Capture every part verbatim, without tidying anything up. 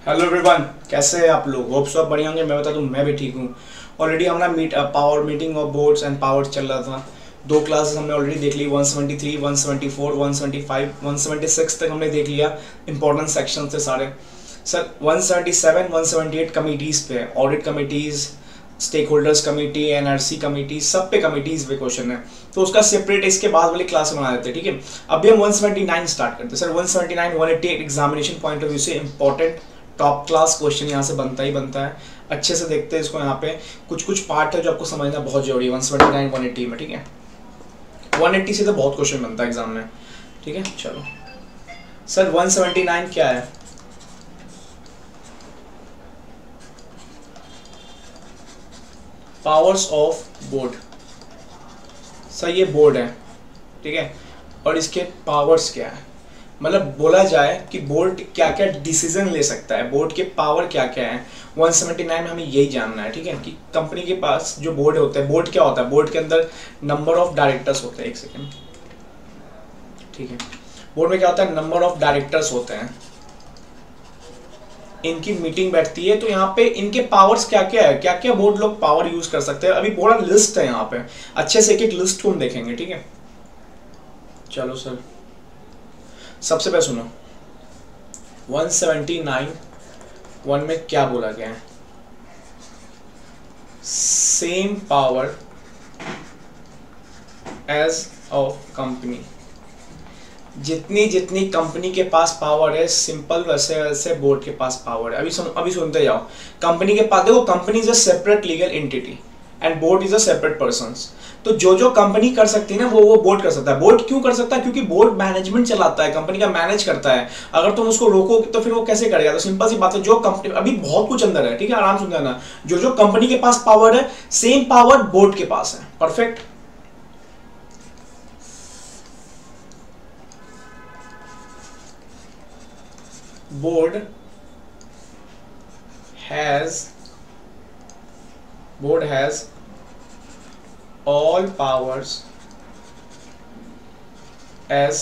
Hello everyone, कैसे हैं आप लोग। होप सब बढ़िया होंगे। मैं बता दूं, मैं भी ठीक हूँ। ऑलरेडी हमारा meet power meeting of boards and power चल रहा था। दो क्लासेस हमने ऑलरेडी देख ली, one seventy three, one seventy four, one seventy five, one seventy six तक हमने देख लिया। इंपॉर्टेंट सेक्शन थे सारे। Sir one seventy seven, one seventy eight committees पे, audit committees, stake holders committee, NRC committee, सब पे कमिटीज़ पे क्वेश्चन है। तो उसका सेपरेट इसके बाद वाली क्लास बना देते हैं, ठीक है। अभी हम वन सेवेंटी नाइन स्टार्ट करते हैं। Sir one seventy nine, one eighty eight examination point of view से इंपॉर्टेंट टॉप क्लास क्वेश्चन यहाँ से बनता ही बनता है। अच्छे से देखते हैं इसको। यहाँ पे कुछ कुछ पार्ट है जो आपको समझना बहुत जरूरी है one seventy nine, one eighty में, ठीक है। वन एटी से तो बहुत क्वेश्चन बनता है एग्जाम में, ठीक है। चलो सर, वन सेवेंटी नाइन क्या है? Powers of board. सर ये बोर्ड है, ठीक है, और इसके पावर्स क्या है। मतलब बोला जाए कि बोर्ड क्या क्या डिसीजन ले सकता है, बोर्ड के पावर क्या क्या है। वन सेवेंटी नाइन में हमें यही जानना है, ठीक है, कि कंपनी के पास जो बोर्ड होता है, बोर्ड क्या होता है, बोर्ड के अंदर नंबर ऑफ डायरेक्टर्स होते हैं। एक सेकेंड, ठीक है। बोर्ड में क्या होता है, नंबर ऑफ डायरेक्टर्स होते हैं, इनकी मीटिंग बैठती है। तो यहाँ पे इनके पावर्स क्या क्या है, क्या क्या बोर्ड लोग पावर यूज कर सकते हैं। अभी पूरा लिस्ट है यहाँ पे, अच्छे से एक एक लिस्ट को हम देखेंगे, ठीक है। चलो सर, सबसे पहले सुनो, वन सेवेंटी नाइन वन में क्या बोला गया है। Same power as of company. जितनी जितनी कंपनी के पास पावर है, सिंपल वैसे वैसे बोर्ड के पास पावर है। अभी सुन अभी सुनते जाओ। कंपनी के पास देखो, company is a separate legal entity and board is a separate persons. तो जो जो कंपनी कर सकती है ना, वो वो बोर्ड कर सकता है। बोर्ड क्यों कर सकता है? क्योंकि बोर्ड मैनेजमेंट चलाता है, कंपनी का मैनेज करता है। अगर तुम उसको रोको तो फिर वो कैसे करेगा? तो सिंपल सी बात है, जो कंपनी, अभी बहुत कुछ अंदर है, ठीक है, आराम से समझना। जो जो कंपनी के पास पावर है, सेम पावर बोर्ड के पास है। Perfect. Board has board has all powers as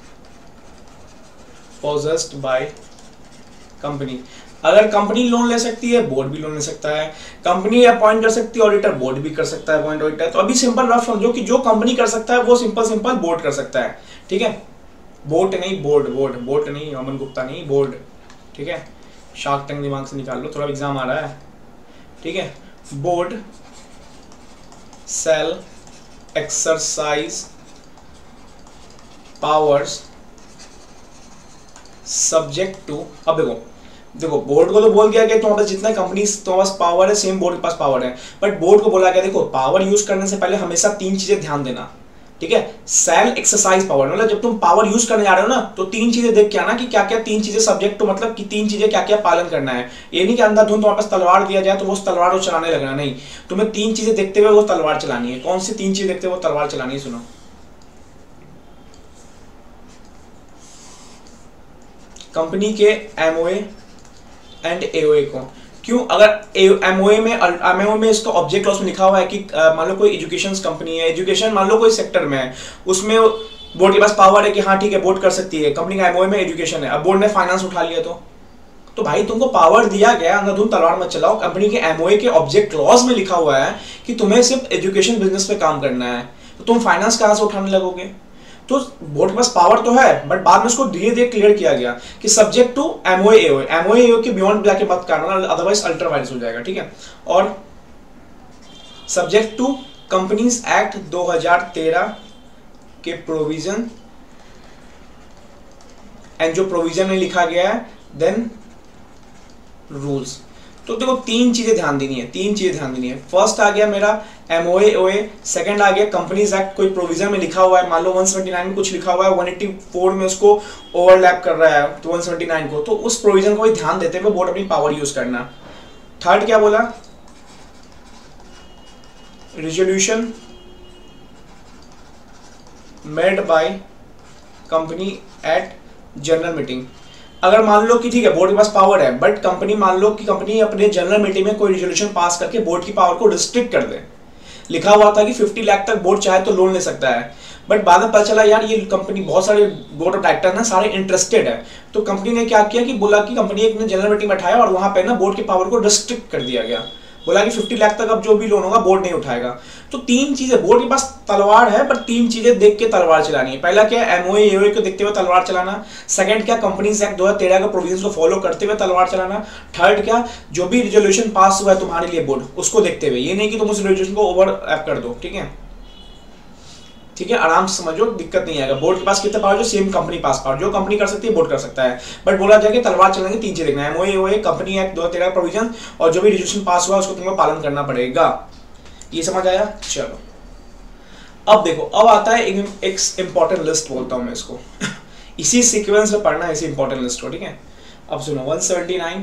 possessed by company। अगर कंपनी लोन ले सकती है, बोर्ड भी लोन ले सकता है। कंपनी अपॉइंट कर सकती है ऑडिटर, बोर्ड भी कर सकता है अपॉइंट ऑडिटर। तो अभी सिंपल रफ समझो कि जो कंपनी कर सकता है वो सिंपल सिंपल बोर्ड कर सकता है, ठीक है। बोर्ड नहीं, बोर्ड बोर्ड बोर्ड नहीं, अमन गुप्ता नहीं, बोर्ड, ठीक है। शार्क टैंक दिमाग से निकाल लो, थोड़ा एग्जाम आ रहा है, ठीक है। Board shall exercise powers subject to। अब देखो देखो बोर्ड को तो बोल गया कि तुम्हारे पास जितना कंपनी तुम्हारे पास पावर है, सेम बोर्ड के पास पावर है। बट बोर्ड को बोला गया, देखो पावर यूज करने से पहले हमेशा तीन चीजें ध्यान देना, ठीक है। सेल एक्सरसाइज पावर, मतलब जब तुम पावर यूज करने जा रहे हो ना, तो तीन चीजें देख के आना कि क्या क्या तीन चीजें सब्जेक्ट टू, मतलब कि तीन चीजें क्या क्या पालन करना है। ये नहीं कि अंधाधुंध तुम्हारे पास तलवार दिया जाए तो वो तलवार को चलाने लगना, नहीं। तुम्हें तीन चीजें देखते हुए वो तलवार चलानी है। कौन सी तीन चीजें देखते हुए वो तलवार चलानी है? सुनो, कंपनी के एमओए एंड एओए को। क्यों? अगर एमओए में एमओए में इसका ऑब्जेक्ट क्लॉज में लिखा हुआ है कि मान लो कोई एजुकेशन कंपनी है, एजुकेशन मान लो कोई सेक्टर में है, उसमें बोर्ड के पास पावर है कि हाँ ठीक है बोर्ड कर सकती है। कंपनी का एमओए में एजुकेशन है, अब बोर्ड ने फाइनेंस उठा लिया तो तो भाई तुमको पावर दिया गया, अंधाधुंध तलवार मत चलाओ। कंपनी के एमओए के ऑब्जेक्ट क्लॉज में लिखा हुआ है कि तुम्हें सिर्फ एजुकेशन बिजनेस पे काम करना है, तो तुम फाइनेंस कहां से उठाने लगोगे? तो बोर्ड के पास पावर तो है, बट बाद में उसको धीरे धीरे क्लियर किया गया कि subject to MOA AOA. MOA AOA के बियॉन्ड जाके बात करना, अदरवाइज अल्ट्रावायलेंस हो जाएगा, ठीक है। और सब्जेक्ट टू कंपनीज एक्ट दो हज़ार तेरह के प्रोविजन एंड जो प्रोविजन में लिखा गया है, देन रूल्स। तो देखो तीन चीजें ध्यान देनी है, तीन चीजें ध्यान देनी है। फर्स्ट आ गया मेरा एमओए एओए, सेकंड आ गया कंपनीज एक्ट, कोई प्रोविजन में लिखा हुआ है, मान लो वन सेवेंटी नाइन में कुछ लिखा हुआ है, वन एटी फोर में उसको ओवरलैप कर रहा है तो वन सेवेंटी नाइन को, तो उस प्रोविजन को भी ध्यान देते हुए बोर्ड अपनी पावर यूज करना। थर्ड क्या बोला? Resolution made by company at general meeting. अगर मान लो कि ठीक है बोर्ड के पास पावर है, बट कंपनी मान लो कि कंपनी अपने जनरल मीटिंग में कोई रिजोल्यूशन पास करके बोर्ड की पावर को रिस्ट्रिक्ट कर दे। लिखा हुआ था कि पचास लाख तक बोर्ड चाहे तो लोन ले सकता है, बट बाद में पता चला यार ये कंपनी बहुत सारे बोर्ड ऑफ डायरेक्टर ना सारे इंटरेस्टेड है, तो कंपनी ने क्या किया कि बोला कि कंपनी एक ने जनरल मीटिंग बैठाया और वहाँ पे ना बोर्ड के पावर को रिस्ट्रिक्ट कर दिया गया, बोला कि पचास लाख तक अब जो भी लोन होगा बोर्ड नहीं उठाएगा। तो तीन चीजें, बोर्ड के पास तलवार है पर तीन चीजें देख के तलवार चलानी है। पहला क्या, एमओए एओए को देखते हुए तलवार चलाना। सेकंड क्या, कंपनीज एक्ट दो हज़ार तेरह के प्रोविजंस को फॉलो करते हुए तलवार चलाना। थर्ड क्या, जो भी रिजोल्यूशन पास हुआ है तुम्हारे लिए बोर्ड, उसको देखते हुए, ये नहीं कि तुम उस रिजोल्यूशन को ओवर ऐप कर दो। ठीक है, ठीक है, आराम से समझो, दिक्कत नहीं आएगा। बोर्ड के पास कितना पावर, जो सेम कंपनी पास पावर, जो कंपनी कर सकती है बोर्ड कर सकता है। बट बोला जाए कि तलवार चलाएंगे, तीन चीज देखना है, एमओए एओए, कंपनी एक्ट दो हज़ार तेरह प्रोविजन, और जो भी रिजोल्यूशन पास हुआ उसको तुमको पालन करना पड़ेगा। ये समझ आया? चलो अब देखो, अब आता है एक, एक इंपॉर्टेंट लिस्ट बोलता हूं मैं इसको इसी सीक्वेंस में पढ़ना है, इसी इंपॉर्टेंट लिस्ट को। ठीक है, अब सुनो, one seventy nine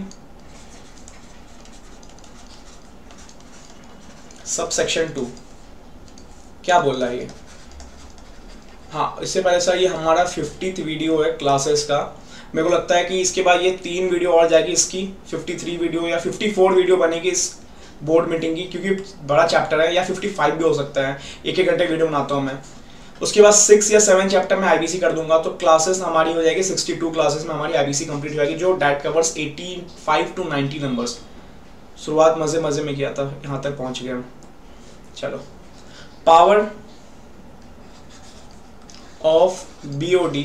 sub section two क्या बोल रहा है ये? हाँ, इससे पहले सर ये हमारा फिफ्टीथ वीडियो है क्लासेस का। मेरे को लगता है कि इसके बाद ये तीन वीडियो और जाएगी, इसकी तिरेपन वीडियो या चौवन वीडियो बनेगी इस बोर्ड मीटिंग की, क्योंकि बड़ा चैप्टर है, या पचपन भी हो सकता है, एक एक घंटे वीडियो बनाता हूँ मैं। उसके बाद सिक्स या सेवन चैप्टर में आईबीसी कर दूंगा, तो क्लासेस हमारी हो जाएगी बासठ क्लासेस में हमारी आईबीसी कंप्लीट हो जाएगी, जो डेट कवर्स पचासी टू नब्बे नंबर्स। शुरुआत मजे मजे में किया था, यहाँ तक पहुँच गया। चलो, power of BOD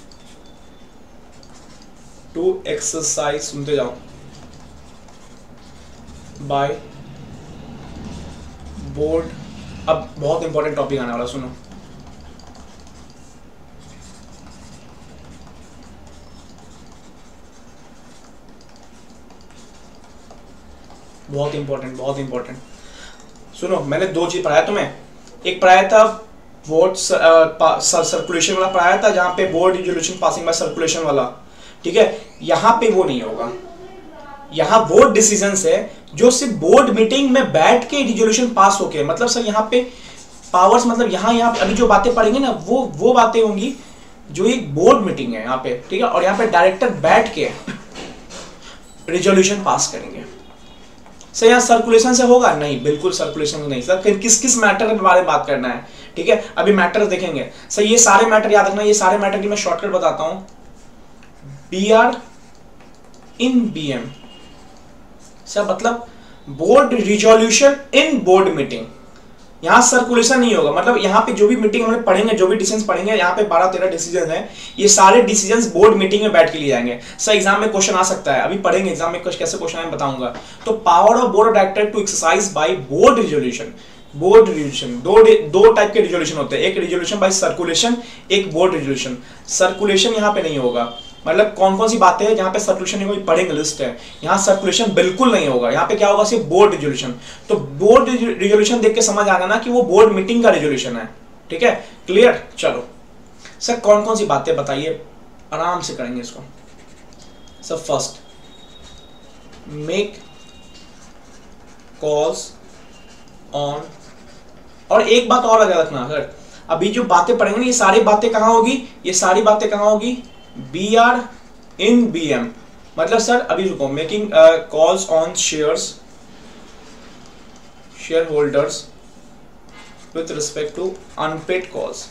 to exercise, सुनते जाओ, बाय बोर्ड। अब बहुत इंपॉर्टेंट टॉपिक आने वाला, सुनो। बहुत इंपॉर्टेंट, बहुत इंपॉर्टेंट सुनो। मैंने दो चीज पढ़ाया तुम्हें, एक पढ़ाया था वोट सर्कुलेशन वाला पढ़ाया था, जहां पे board resolution passing by circulation वाला। ठीक है, यहां पे वो नहीं होगा, यहाँ वो डिसीजंस है जो सिर्फ बोर्ड मीटिंग में बैठ के रिजोल्यूशन पास होके, मतलब सर यहाँ पे पावर्स, मतलब यहाँ यहाँ अभी जो बातें पढ़ेंगे ना, वो वो बातें होंगी जो एक बोर्ड मीटिंग है यहाँ पे। ठीक है, और यहाँ पे डायरेक्टर बैठ के रिजोल्यूशन पास करेंगे। सर यहाँ सर्कुलेशन से होगा? नहीं, बिल्कुल सर्कुलेशन नहीं। सर किस किस मैटर के बारे में बात करना है? ठीक है, अभी मैटर देखेंगे। सर ये सारे मैटर याद रखना, ये सारे मैटर की मैं शॉर्टकट बताता हूँ। B R in B M, sir मतलब board resolution in board meeting. यहाँ सर्कुलेशन नहीं होगा, मतलब यहाँ पे जो भी मीटिंग हमने पढ़ेंगे, जो भी डिसीजन पढ़ेंगे, यहाँ पे बारह तेरह डिसीजन है, ये सारे डिसीजन बोर्ड मीटिंग में बैठ के लिए जाएंगे। सर एग्जाम में क्वेश्चन आ सकता है, अभी पढ़ेंगे एग्जाम में कैसे क्वेश्चन है बताऊंगा। तो power of board of director to exercise by board resolution. Board resolution दो दो टाइप के रिजोल्यूशन होते हैं, एक रिजोल्यूशन बाय सर्कुलेशन, एक बोर्ड रिजोल्यूशन। सर्कुलेशन यहाँ पे नहीं होगा, मतलब कौन कौन सी बातें हैं जहां पे सर्कुलेशन नहीं होगी पढ़ेंगे, लिस्ट है। यहाँ सर्कुलेशन बिल्कुल नहीं होगा, यहाँ पे क्या होगा, सिर्फ बोर्ड रिजोल्यूशन। तो बोर्ड रिजोल्यूशन देख के समझ आना ना कि वो बोर्ड मीटिंग का रिजोल्यूशन है। ठीक है, क्लियर? चलो सर कौन कौन सी बातें बताइए, आराम से करेंगे इसको। Sir first, make calls on, और एक बात और याद रखना, सर अभी जो बातें पढ़ेंगे ना, ये सारी बातें कहां होगी, ये सारी बातें कहां होगी, B R in B M. मतलब सर अभी रुको, making calls on shares, share holders with respect to unpaid calls.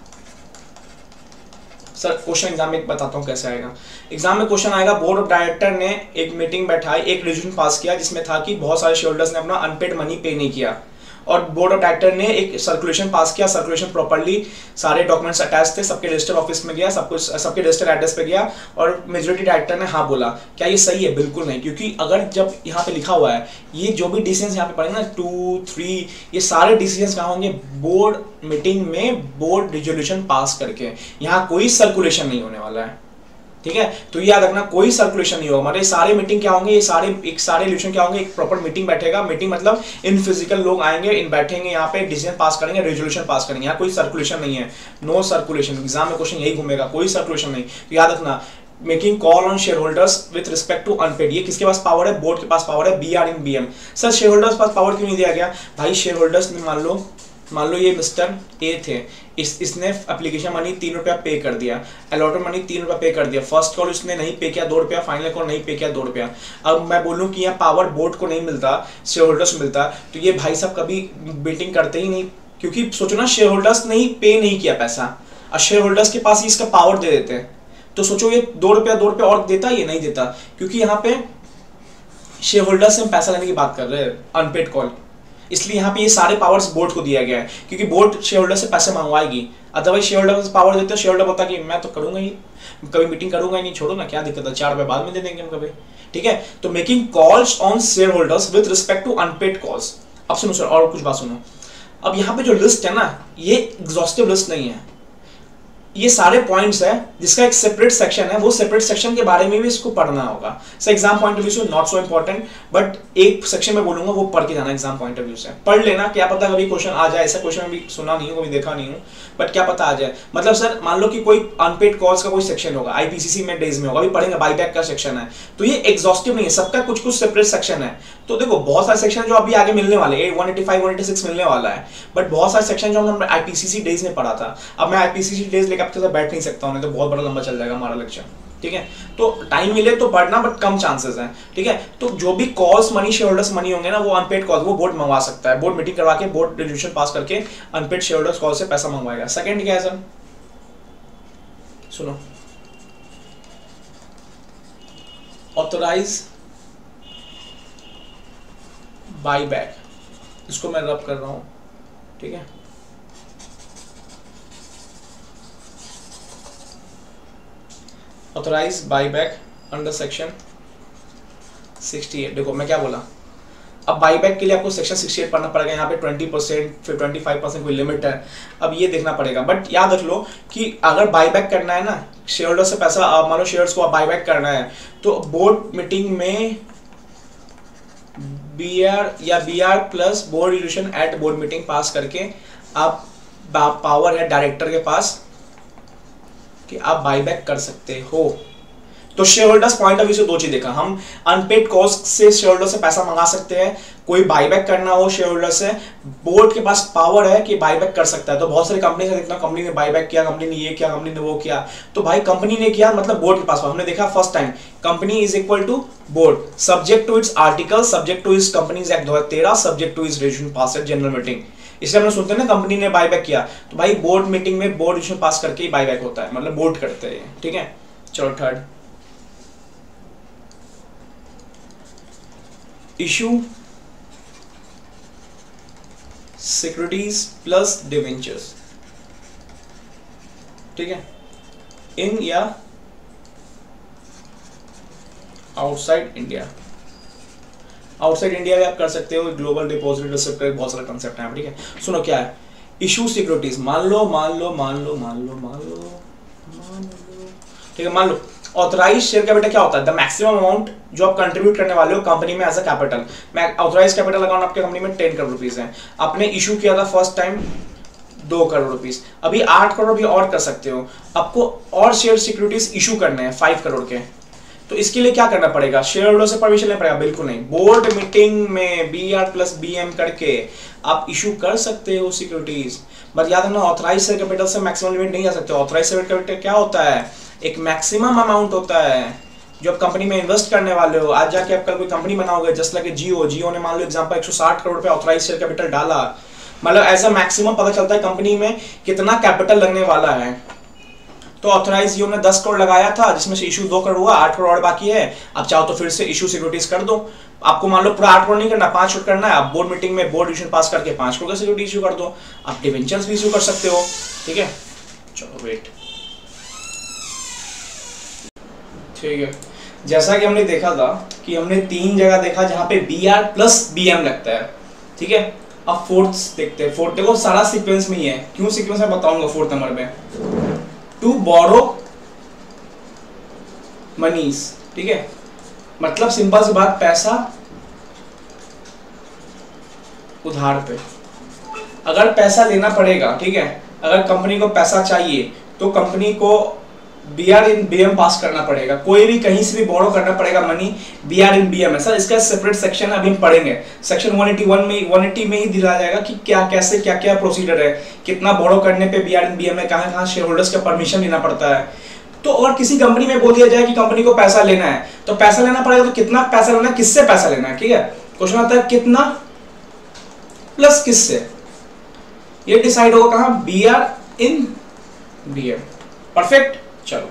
Sir question exam में बताता हूं कैसे आएगा। एग्जाम में क्वेश्चन आएगा, बोर्ड ऑफ डायरेक्टर ने एक मीटिंग बैठाई, एक रिजोल्यूशन पास किया जिसमें था कि बहुत सारे शेयर होल्डर्स ने अपना अनपेड मनी पे नहीं किया, और बोर्ड ऑफ डायरेक्टर ने एक सर्कुलेशन पास किया। सर्कुलेशन प्रॉपर्ली सारे डॉक्यूमेंट्स अटैच थे, सबके रजिस्टर ऑफिस में गया, सब कुछ सबके रजिस्टर एड्रेस पे गया, और मेजॉरिटी डायरेक्टर ने हाँ बोला। क्या ये सही है? बिल्कुल नहीं, क्योंकि अगर जब यहाँ पे लिखा हुआ है, ये जो भी डिसीजन यहाँ पे पढ़ेंगे ना, टू थ्री, ये सारे डिसीजन कहाँ होंगे, बोर्ड मीटिंग में बोर्ड रिजोल्यूशन पास करके। यहाँ कोई सर्कुलेशन नहीं होने वाला है। ठीक है, तो याद रखना कोई सर्कुलेशन नहीं होगा। हमारे सारे मीटिंग क्या होंगे, ये सारे एक सारे रिजोल्यूशन क्या होंगे, एक प्रॉपर मीटिंग बैठेगा। मीटिंग मतलब इन फिजिकल लोग आएंगे, इन बैठेंगे, यहाँ पे डिसीजन पास करेंगे, रेजोल्यूशन पास करेंगे। यहाँ कोई सर्कुलेशन नहीं है, नो सर्कुलेशन। एग्जाम में क्वेश्चन यही घूमेगा, कोई सर्कुलेशन नहीं। तो याद रखना, making call on share holders with respect to unpaid, ये किसके पास पावर है, बोर्ड के पास पावर है, B R in B M. Sir share holders पास पावर क्यों नहीं दिया गया? भाई शेयर होल्डर्स ने मान लो मान लो ये मिस्टर ए थे, इस इसने एप्लीकेशन मनी तीन रुपया पे कर दिया, अलॉटेड मनी तीन रुपया पे कर दिया, फर्स्ट कॉल उसने नहीं पे किया दो रुपया, फाइनल कॉल नहीं पे किया दो रुपया। अब मैं बोलूँ कि यहाँ पावर बोर्ड को नहीं मिलता, शेयर होल्डर्स को मिलता, तो ये भाई साहब कभी मीटिंग करते ही नहीं, क्योंकि सोचो ना, शेयर होल्डर्स ने ही पे नहीं किया पैसा, और शेयर होल्डर्स के पास ही इसका पावर दे देते हैं, तो सोचो ये दो रुपया दो रुपया और देता, ये नहीं देता, क्योंकि यहाँ पे शेयर होल्डर से हम पैसा लेने की बात कर रहे हैं, अनपेड कॉल, इसलिए यहाँ पे ये सारे पावर्स बोर्ड को दिया गया है, क्योंकि बोर्ड शेयर होल्डर से पैसे मंगवाएगी। अदरवाइज शेयर होल्डर को पावर देते, शेयर होल्डर बोलता कि मैं तो करूंगा ही, कभी मीटिंग करूंगा ही नहीं, छोड़ो ना, क्या दिक्कत है, चार रुपए बाद में दे देंगे हम कभी, ठीक है। तो making calls on share holders with respect to unpaid calls. अब सुनो सर, और कुछ बात सुनो, अब यहाँ पे जो लिस्ट है ना, ये एग्जॉस्टिव लिस्ट नहीं है, ये सारे पॉइंट्स है जिसका एक सेपरेट सेक्शन है, वो सेपरेट सेक्शन के बारे में भी इसको पढ़ना होगा। So exam point of view से नॉट सो इंपॉर्टेंट, बट एक सेक्शन में बोलूंगा वो पढ़ के जाना एग्जाम पॉइंट ऑफ व्यू से, पढ़ लेना, क्या पता कभी क्वेश्चन आ जाए, ऐसा क्वेश्चन अभी सुना नहीं हूँ, कभी देखा नहीं हूँ, बट क्या पता आ जाए। मतलब सर मान लो कि कोई अनपेड कॉल्स का कोई सेक्शन होगा, आईपीसीसी में डेज में होगा, अभी पढ़ेंगे, बाईबैक का सेक्शन है, तो ये एग्जॉस्टिव नहीं है, सबका कुछ कुछ सेपरेट सेक्शन है। तो देखो बहुत सारे सेक्शन जो अभी आगे मिलने वाले हैं, one eighty five one eighty six मिलने वाला है, बट बहुत सारे सेक्शन जो हमने आईपीसीसी डेज में पढ़ा था, अब मैं आईपीसीसी डेज लेकर आपके साथ बैठ नहीं सकता हूँ, तो बहुत बड़ा लंबा चल जाएगा हमारा लेक्चर, ठीक है। तो टाइम मिले तो पढ़ना, बट कम चांसेस हैं, ठीक है। तो जो भी calls money, share holders money होंगे ना, वो अनपेड कॉल्स वो बोर्ड मंगवा सकता है, बोर्ड मीटिंग करवा के, बोर्ड रेजोल्यूशन पास करके अनपेड शेयर होल्डर्स कॉल से पैसा मंगवाएगा। सेकंड क्या है सर, सुनो, ऑथराइज बाईबैक, इसको मैं रब कर रहा हूं, ठीक है। Authorise buyback under section sixty eight. देखो मैं क्या बोला, अब बाईबैक के लिए आपको सेक्शन सिक्सटी एट पढ़ना पड़ेगा, यहाँ पे ट्वेंटी परसेंट फिर ट्वेंटी फाइव परसेंट कोई लिमिट है, अब ये देखना पड़ेगा। बट याद रख लो कि अगर बाईबैक करना है ना, शेयर होल्डर से पैसा, मान लो शेयर्स को बाईबैक करना है, तो बोर्ड मीटिंग में बी आर या B R plus board resolution at board meeting pass करके आप पावर है डायरेक्टर के पास कि आप बाईबैक कर सकते हो। तो share holders point of view से दो चीज देखा, हम अनपेड कॉस्ट से शेयर होल्डर से पैसा मंगा सकते हैं, कोई बाईबैक करना हो शेयर होल्डर से, बोर्ड के पास पावर है कि बाईबैक कर सकता है। तो बहुत सारी कंपनी से देखना, कंपनी ने बाईबैक किया, कंपनी ने ये किया, कंपनी ने वो किया, तो भाई कंपनी ने किया मतलब बोर्ड के पास, हमने देखा first time company is equal to board, subject to its article, subject to its companies act दो हजार तेरह, subject to its resolution pass at general meeting. इसलिए हमने सुनते हैं ना, कंपनी ने बाईबैक किया, तो भाई बोर्ड मीटिंग में बोर्ड रेजोल्यूशन पास करके ही बाईबैक होता है, मतलब बोर्ड करते हैं, ठीक है। चलो third, issue securities plus debentures, ठीक है, इन या आउटसाइड इंडिया। आउटसाइड इंडिया भी आप कर सकते हो, ग्लोबल डिपॉजिट रिसिप्ट का बहुत सारा कंसेप्ट है, ठीक है। सुनो क्या है, इशू सिक्योरिटीज, मान लो मान लो मान लो मान लो मान लो मान लो ठीक है, मान लो ऑथराइज शेयर कैपिटल क्या होता है, द मैक्सिमम अमाउंट जो आप कंट्रीब्यूट करने वाले हो कंपनी में एज अ कैपिटल। मैं ऑथराइज कैपिटल अकाउंट आपके कंपनी में टेन करोड़ रुपीज है, आपने इशू किया था फर्स्ट टाइम दो करोड़ रुपीज, अभी आठ करोड़ भी और कर सकते हो, आपको और शेयर सिक्योरिटीज इशू करने हैं फाइव करोड़ के। तो इसके लिए क्या करना पड़ेगा, शेयर होल्डर से परमिशन लेना पड़ेगा? बिल्कुल नहीं, बोर्ड मीटिंग में B R plus B M करके आप इशू कर सकते हो सिक्योरिटीज। बट याद रखना, ऑथराइज शेयर कैपिटल से मैक्सिमम लिमिट नहीं जा सकते। ऑथराइज शेयर कैपिटल क्या होता है, एक मैक्सिमम अमाउंट होता है जो आप कंपनी में इन्वेस्ट करने वाले हो। आज जाके आप कल कोई कंपनी बनाओगे, जस्ट लाइक जियो, जियो ने मान लो एग्जांपल एक सौ साठ करोड़ रुपए ऑथराइज शेयर कैपिटल डाला, मतलब ऐसा मैक्सिमम पता चलता है कंपनी में कितना कैपिटल लगने वाला है। तो ऑथराइज जियो ने दस करोड़ लगाया था, जिसमें से इशू दो करोड़ हुआ, आठ करोड़ और बाकी है। अब चाहो तो फिर से इशू सिक्योरिटीज कर दो, आपको मान लो पूरा आठ करोड़ नहीं करना, पांच करोड़ करना है, आप बोर्ड मीटिंग में बोर्ड डिसीजन पास करके पांच करोड़ का सिक्योरिटी इशू कर दो, आप डिवेंचर्स भी इशू कर सकते हो, ठीक है। चलो वेट, ठीक है। जैसा कि हमने देखा था कि हमने तीन जगह देखा जहां पे B R plus B M लगता है, ठीक है। अब फोर्थ देखते हैं। फोर्थ देखो सारा सीक्वेंस में ही है, क्यों सीक्वेंस में बताऊंगा फोर्थ नंबर पे। टू बोरो मनीज, ठीक है, मतलब सिंपल सी बात, पैसा उधार पे। अगर पैसा लेना पड़ेगा, ठीक है, अगर कंपनी को पैसा चाहिए तो कंपनी को B R in B M pass करना पड़ेगा, कोई भी कहीं से भी बोरो करना पड़ेगा money, B R in B M है। सर इसका सेपरेट सेक्शन अभी हम पढ़ेंगे, सेक्शन वन एटी वन में वन एटी में ही दिलाया जाएगा कि क्या कैसे क्या क्या प्रोसीजर है, कितना बोरो करने पे B R in B M में कहां कहां शेयर होल्डर्स का परमिशन लेना पड़ता है। तो अगर किसी कंपनी में बोल दिया जाए कि कंपनी को पैसा लेना है, तो पैसा लेना पड़ेगा, तो कितना पैसा लेना है, किससे पैसा लेना है, ठीक है। क्वेश्चन आता है कितना प्लस किससे। ये डिसाइड होगा कहां, B R in B M. Perfect, चलो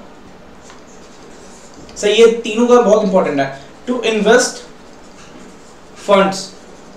सही, ये तीनों का बहुत इंपॉर्टेंट है। To invest funds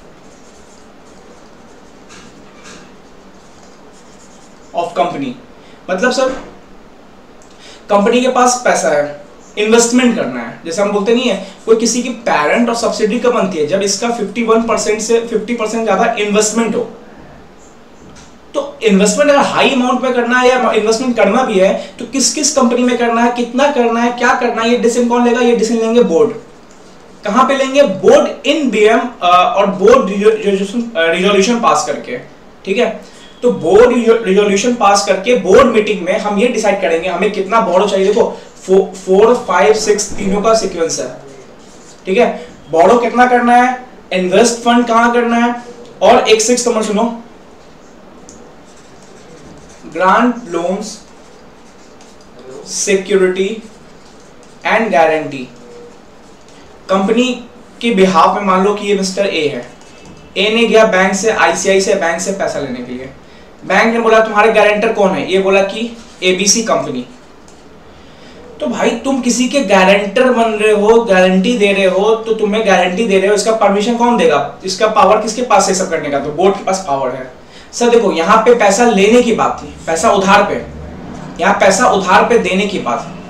of company, मतलब सर कंपनी के पास पैसा है, इन्वेस्टमेंट करना है, जैसे हम बोलते नहीं है कोई किसी की पेरेंट और सब्सिडी कब बनती है, जब इसका इक्यावन परसेंट से पचास परसेंट ज्यादा इन्वेस्टमेंट हो। तो इन्वेस्टमेंट अगर हाई अमाउंट में करना है या इन्वेस्टमेंट करना भी है तो किस किस कंपनी में करना है, कितना करना है, क्या करना है, ये डिसीजन कौन लेगा, ये डिसीजन लेंगे बोर्ड। कहां पे लेंगे, बोर्ड इन बीएम और बोर्ड रिजोल्यूशन पास करके, ठीक है। तो बोर्ड रिजोल्यूशन पास करके बोर्ड मीटिंग में हम ये डिसाइड करेंगे हमें कितना बोरो चाहिए। देखो फो, फोर फाइव सिक्स तीनों का सीक्वेंस है, ठीक है। बोरो कितना करना है, इन्वेस्ट फंड कहां करना है, और एक सिक्स नंबर सुनो, grant loans security and guarantee. Company के बिहाफ में मान लो कि ये मिस्टर ए है, ए ने गया बैंक से, आईसीआईसीआई बैंक से पैसा लेने के लिए। बैंक ने बोला तुम्हारे गारंटर कौन है, ये बोला कि एबीसी कंपनी। तो भाई तुम किसी के गारंटर बन रहे हो, गारंटी दे रहे हो, तो तुम्हें गारंटी दे रहे हो, इसका परमिशन कौन देगा, इसका पावर किसके पास है सब करने का, तो बोर्ड के पास पावर है। सर देखो यहाँ पे पैसा लेने की बात थी, पैसा उधार पे, यहाँ पैसा उधार पे देने की बात है,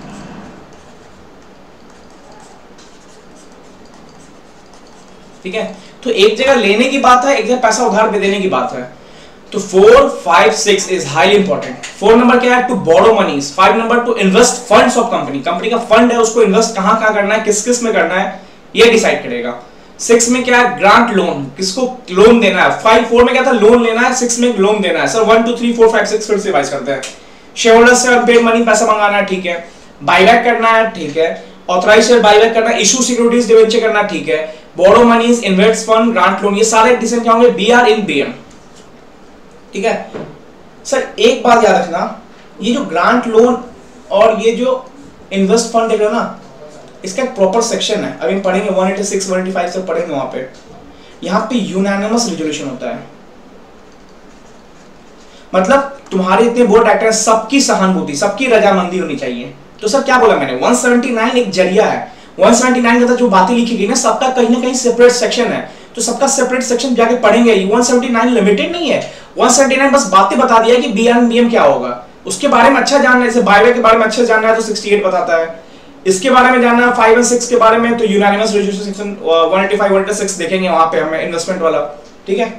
ठीक है। तो एक जगह लेने की बात है, एक जगह पैसा उधार पे देने की बात है। तो four five six is highly important. Four number क्या है, to borrow monies. Five number to invest funds of company, company का फंड है उसको इन्वेस्ट कहां कहां करना है, किस किस में करना है, ये डिसाइड करेगा। सिक्स में क्या है, ग्रांट लोन, किसको लोन देना है। फाइव फोर में क्या था, लोन लेना है, सिक्स में लोन देना है। Sir one two three four five six फिर से रिवाइज करते हैं। शेयर से अनपेड मनी पैसा मंगाना है, ठीक है। बायबैक करना है, ठीक है। ऑथराइज शेयर बायबैक करना, इशू सिक्योरिटीज डिवेंचर करना, ठीक है। Borrow monies, invest fund, grant loan, ये सारे डिसीजन क्या होंगे, B R in B M, ठीक है। सर एक बात याद रखना, ये जो ग्रांट लोन और ये जो इन्वेस्ट फंड देख रहे हो ना, इसका एक प्रॉपर सेक्शन है, अभी हम पढ़ेंगे एक सौ छियासी, एक सौ पचासी से पढ़ेंगे वहां पे। यहाँ पे यूनानिमस रिजोल्यूशन होता है, मतलब तुम्हारे इतने बोर्ड डायरेक्टर हैं, सबकी सहानुभूति, सबकी रजामंदी होनी चाहिए। तो सर क्या बोला मैंने, एक सौ उन्यासी एक जरिया है। एक सौ उन्यासी का जो बातें लिखी गई ना, सबका कहीं ना कहीं सेपरेट सेक्शन है, तो सबका सेपरेट सेक्शन जाके पढ़ेंगे। एक सौ उन्यासी लिमिटेड नहीं है, एक सौ उन्यासी बस बातें बता दिया कि बी आर बी एम क्या होगा। उसके बारे में अच्छा जानना है, जैसे बायबैक के बारे में अच्छा जानना है तो अड़सठ बताता है, इसके बारे में जानना है फाइव एंड सिक्स के बारे में तो यूनानिमस रिजोल्यूशन सेक्शन एक सौ पचासी एक सौ छियासी देखेंगे वहां पे हमें इन्वेस्टमेंट वाला, ठीक है।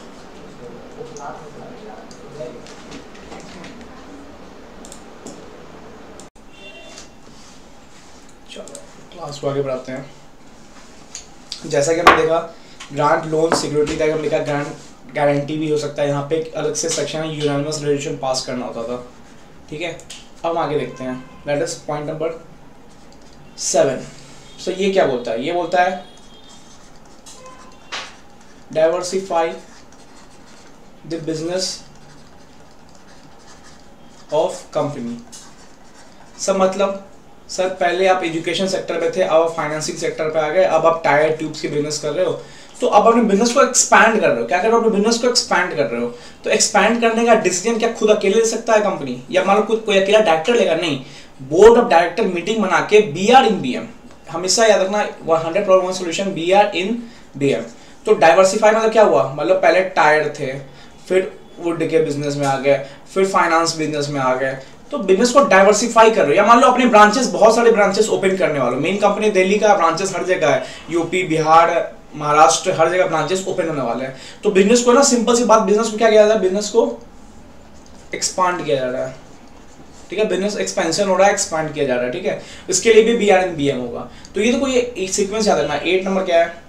चलो क्लास को आगे बढ़ाते हैं। जैसा कि हमने देखा ग्रांट लोन सिक्योरिटी का हम लिखा, ग्रांट गारंटी भी हो सकता है, यहाँ पे एक अलग से सेक्शन है, यूनानिमस रिजोल्यूशन पास करना होता था, ठीक है। अब आगे देखते हैं, that is point number seven. So ये क्या बोलता है, ये बोलता है diversify the business of company. सब मतलब सर पहले आप एजुकेशन सेक्टर में थे, अब आप फाइनेंसिंग सेक्टर पे आ गए, अब आप टायर ट्यूब्स की बिजनेस कर रहे हो, तो अब अपने बिजनेस को एक्सपैंड कर रहे हो। क्या कर रहे हो, अपने बिजनेस को एक्सपैंड कर रहे हो। तो एक्सपैंड करने का डिसीजन क्या खुद अकेले ले सकता है कंपनी, या मान लो खुद कोई अकेला डायरेक्टर लेगा, नहीं, बोर्ड ऑफ डायरेक्टर मीटिंग बना के B R in B M, हमेशा याद रखना hundred problem solution B R in B M. तो डाइवर्सिफाई मतलब क्या हुआ, मतलब पहले टायर थे, फिर वुड के बिजनेस में आ गए, फिर फाइनेंस बिजनेस में आ गए, तो बिजनेस को डाइवर्सिफाई कर रहे हो। या मान लो अपने ब्रांचेस, बहुत सारे ब्रांचेस ओपन करने वालों, मेन कंपनी दिल्ली का, ब्रांचेस हर जगह है, यूपी बिहार महाराष्ट्र हर जगह ब्रांचेस ओपन होने वाले हैं। तो बिजनेस को ना, सिंपल सी बात, बिजनेस को क्या किया जा रहा है, बिजनेस को एक्सपांड किया जा रहा है, ठीक है। बिजनेस एक्सपेंशन हो रहा है, एक्सपांड किया जा रहा है, ठीक है। इसके लिए भी B R N B M होगा। तो ये देखो, ये एक सीक्वेंस याद रखना। एट नंबर क्या है,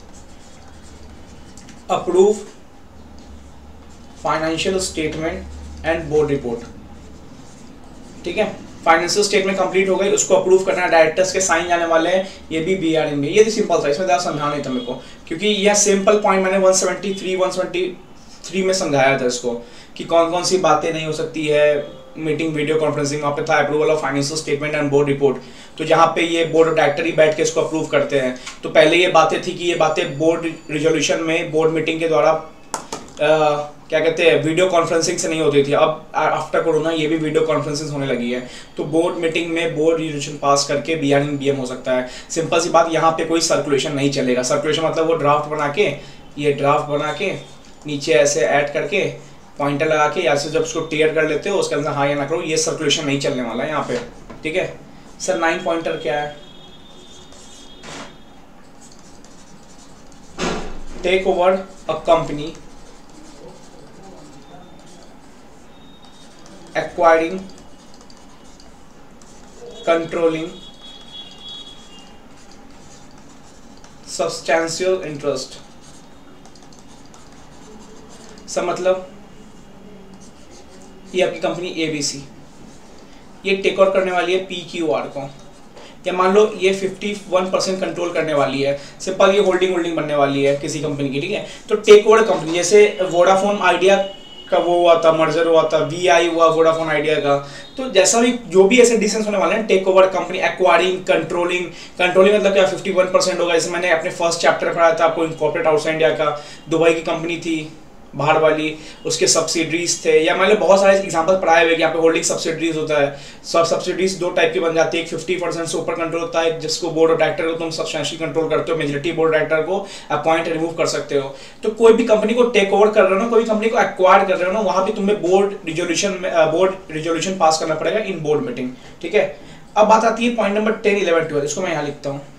approve financial statement and board report, ठीक है। फाइनेंशियल स्टेटमेंट कंप्लीट हो गई, उसको अप्रूव करना है, डायरेक्टर्स के साइन जाने वाले हैं, ये भी बी आर एन बी। ये तो सिंपल था, इसमें ज़्यादा समझाना नहीं था मेरे को, क्योंकि यह सिंपल पॉइंट मैंने एक सौ तिहत्तर एक सौ तेईस में समझाया था इसको, कि कौन कौन सी बातें नहीं हो सकती है। मीटिंग वीडियो कॉन्फ्रेंसिंग वहाँ पे था, approval of financial statement and board report. तो जहाँ पे ये बोर्ड ऑफ डायरेक्टर ही बैठ के इसको अप्रूव करते हैं। तो पहले ये बातें थी कि ये बातें बोर्ड रिजोल्यूशन में, बोर्ड मीटिंग के द्वारा क्या कहते हैं वीडियो कॉन्फ्रेंसिंग से नहीं होती थी, अब आफ्टर कोरोना ये भी वीडियो कॉन्फ्रेंसिंग होने लगी है। तो बोर्ड मीटिंग में बोर्ड रिजोल्यूशन पास करके B R in B M हो सकता है। सिंपल सी बात, यहाँ पे कोई सर्कुलेशन नहीं चलेगा। सर्कुलेशन मतलब वो ड्राफ्ट बना के, ये ड्राफ्ट बना के नीचे ऐसे ऐड करके पॉइंटर लगा के या से जब उसको टीयर कर लेते हो उसके अंदर हाँ या ना करो, ये सर्कुलेशन नहीं चलने वाला है यहाँ पे, ठीक है सर। नाइन पॉइंटर क्या है? Take over a company, acquiring, controlling, substantial interest. सब मतलब ये आपकी कंपनी एबीसी, ये टेक ओवर करने वाली है पी क्यू आर को, या मान लो ये इक्यावन परसेंट कंट्रोल करने वाली है। सिंपल ये होल्डिंग होल्डिंग बनने वाली है किसी कंपनी की, ठीक है। तो टेक ओवर कंपनी, जैसे वोडाफोन आइडिया का वो हुआ था, मर्जर हुआ था, वी आई हुआ वोडाफोन आइडिया का। तो जैसा भी जो भी ऐसे डिसीजन होने वाले हैं, take over company, acquiring, controlling. Controlling मतलब क्या, इक्यावन परसेंट होगा। जैसे मैंने अपने फर्स्ट चैप्टर पढ़ाया था आपको, कॉर्पोरेट आउटसाइड इंडिया का, दुबई की कंपनी थी बाहर वाली, उसके सब्सिडरीज थे, या मैंने बहुत सारे एग्जांपल पढ़ाए हुए कि यहाँ पे होल्डिंग सब्सिडरीज होता है। सब सब्सिडरीज दो टाइप की बन जाती है, एक फिफ्टी परसेंट से ऊपर कंट्रोल होता है जिसको बोर्ड ऑफ डायरेक्टर को तुम सब्सटेंशियल कंट्रोल करते हो, मेजॉरिटी बोर्ड डायरेक्टर को अपॉइंट रिमूव कर सकते हो। तो कोई भी कंपनी को टेक ओवर कर रहे हो ना, कोई कंपनी को एक्वायर कर रहे हो ना, वहाँ भी तुम्हें board resolution board resolution pass करना पड़ेगा इन बोर्ड मीटिंग, ठीक है। अब बात आती है point number ten eleven twelve, इसको मैं यहाँ लिखता हूँ।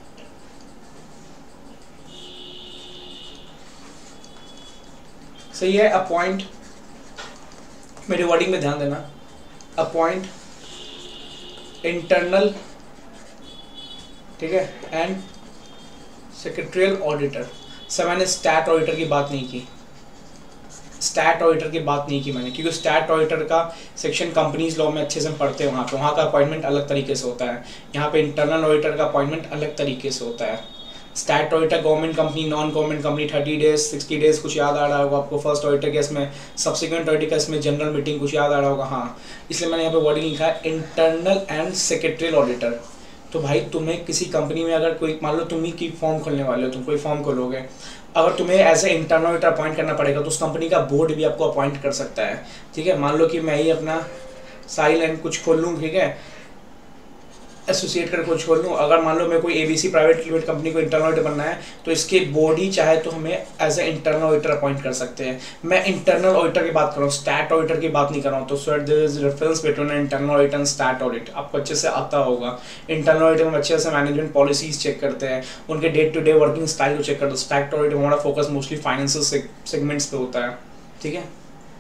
सही है, अपॉइंट, मेरी वर्डिंग में ध्यान देना, अपॉइंट इंटरनल, ठीक है, एंड सेक्रेटरियल ऑडिटर। सर मैंने स्टैट ऑडिटर की बात नहीं की, स्टैट ऑडिटर की बात नहीं की मैंने, क्योंकि स्टैट ऑडिटर का सेक्शन कंपनीज लॉ में अच्छे से हम पढ़ते हैं, वहाँ पे वहाँ का अपॉइंटमेंट अलग तरीके से होता है। यहाँ पे इंटरनल ऑडिटर का अपॉइंटमेंट अलग तरीके से होता है। Stat auditor government company, non government company, thirty days sixty days कुछ याद आ रहा होगा आपको फर्स्ट ऑडिटर केस में, सब्सिक्वेंट ऑडिटर केस में जनरल मीटिंग कुछ याद आ रहा होगा, हाँ। इसलिए मैंने यहाँ पे वर्डिंग लिखा है इंटरनल एंड सेक्रेटरियल ऑडिटर। तो भाई तुम्हें किसी कंपनी में अगर कोई, मान लो तुम ही की फॉर्म खोलने वाले हो, तुम कोई फॉर्म खोलोगे, अगर तुम्हें as a internal auditor appoint करना पड़ेगा तो उस कंपनी का बोर्ड भी आपको अपॉइंट कर सकता है, ठीक है। मान लो कि मैं ही अपना साइल एंड कुछ खोल लूँ, ठीक है, एसोसिएट कर कुछ खोल लूँ, अगर मान लो मैं कोई एबीसी प्राइवेट लिमिटेड कंपनी को इंटरनल ऑडिटर बनना है तो इसके बोर्ड ही चाहे तो हमें as a internal auditor appoint कर सकते हैं। मैं इंटरनल ऑडिटर की बात कर रहा हूँ, स्टैट ऑडिटर की बात नहीं कर रहा हूँ। तो sir there is reference between internal audit and stat audit, आपको अच्छे से आता होगा। इंटरनल ऑडिट में अच्छे से मैनेजमेंट पॉलिसीज चेक करते हैं, उनके day to day working style को चेक करते हैं। स्टैट ऑडिट में हमारा फोकस मोस्टली फाइनेंशियल सेगमेंट्स पे होता है, ठीक है।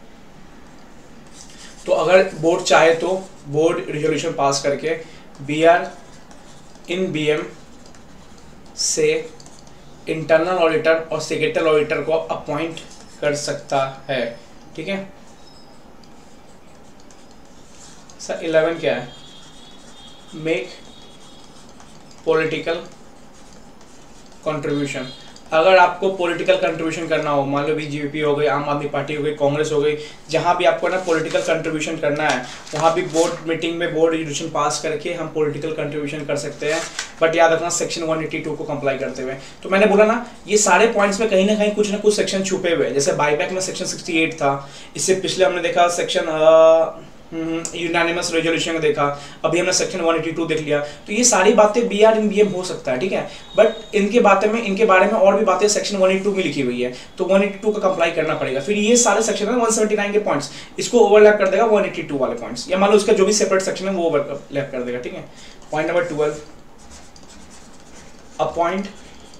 तो अगर बोर्ड चाहे तो बोर्ड रिजोल्यूशन पास करके B R in B M से इंटरनल ऑडिटर और सेक्रेटरियल ऑडिटर को अपॉइंट कर सकता है, ठीक है सर। इलेवन क्या है? Make political contribution. अगर आपको पॉलिटिकल कंट्रीब्यूशन करना हो, मान लो बीजेपी हो गई, आम आदमी पार्टी हो गई, कांग्रेस हो गई, जहाँ भी आपको ना पॉलिटिकल कंट्रीब्यूशन करना है वहाँ भी बोर्ड मीटिंग में बोर्ड रिजोल्यूशन पास करके हम पॉलिटिकल कंट्रीब्यूशन कर सकते हैं, बट याद रखना सेक्शन वन एटी टू को कंप्लाई करते हुए। तो मैंने बोला ना, ये सारे पॉइंट्स में कहीं ना कहीं कुछ ना कुछ सेक्शन छुपे हुए हैं। जैसे बाईबैक में सेक्शन सिक्सटी एट था, इससे पिछले हमने देखा सेक्शन यूनानिमस रेजोल्यूशन में देखा, अभी हमने सेक्शन वन एटी टू देख लिया। तो ये सारी बातें B R in B M हो सकता है, ठीक है, बट इनके बातें में इनके बारे में और भी बातें सेक्शन वन एटी टू में लिखी हुई है, तो वन एटी टू का कंप्लाई करना पड़ेगा। फिर ये सारे सेक्शन है वन सेवेंटी नाइन के पॉइंट्स, इसको ओवरलैप कर देगा वन एटी टू वाले पॉइंट्स, या मान लो उसका जो भी सेपरेट सेक्शन है वो ओवरलैप कर देगा, ठीक है। Point number twelve, appoint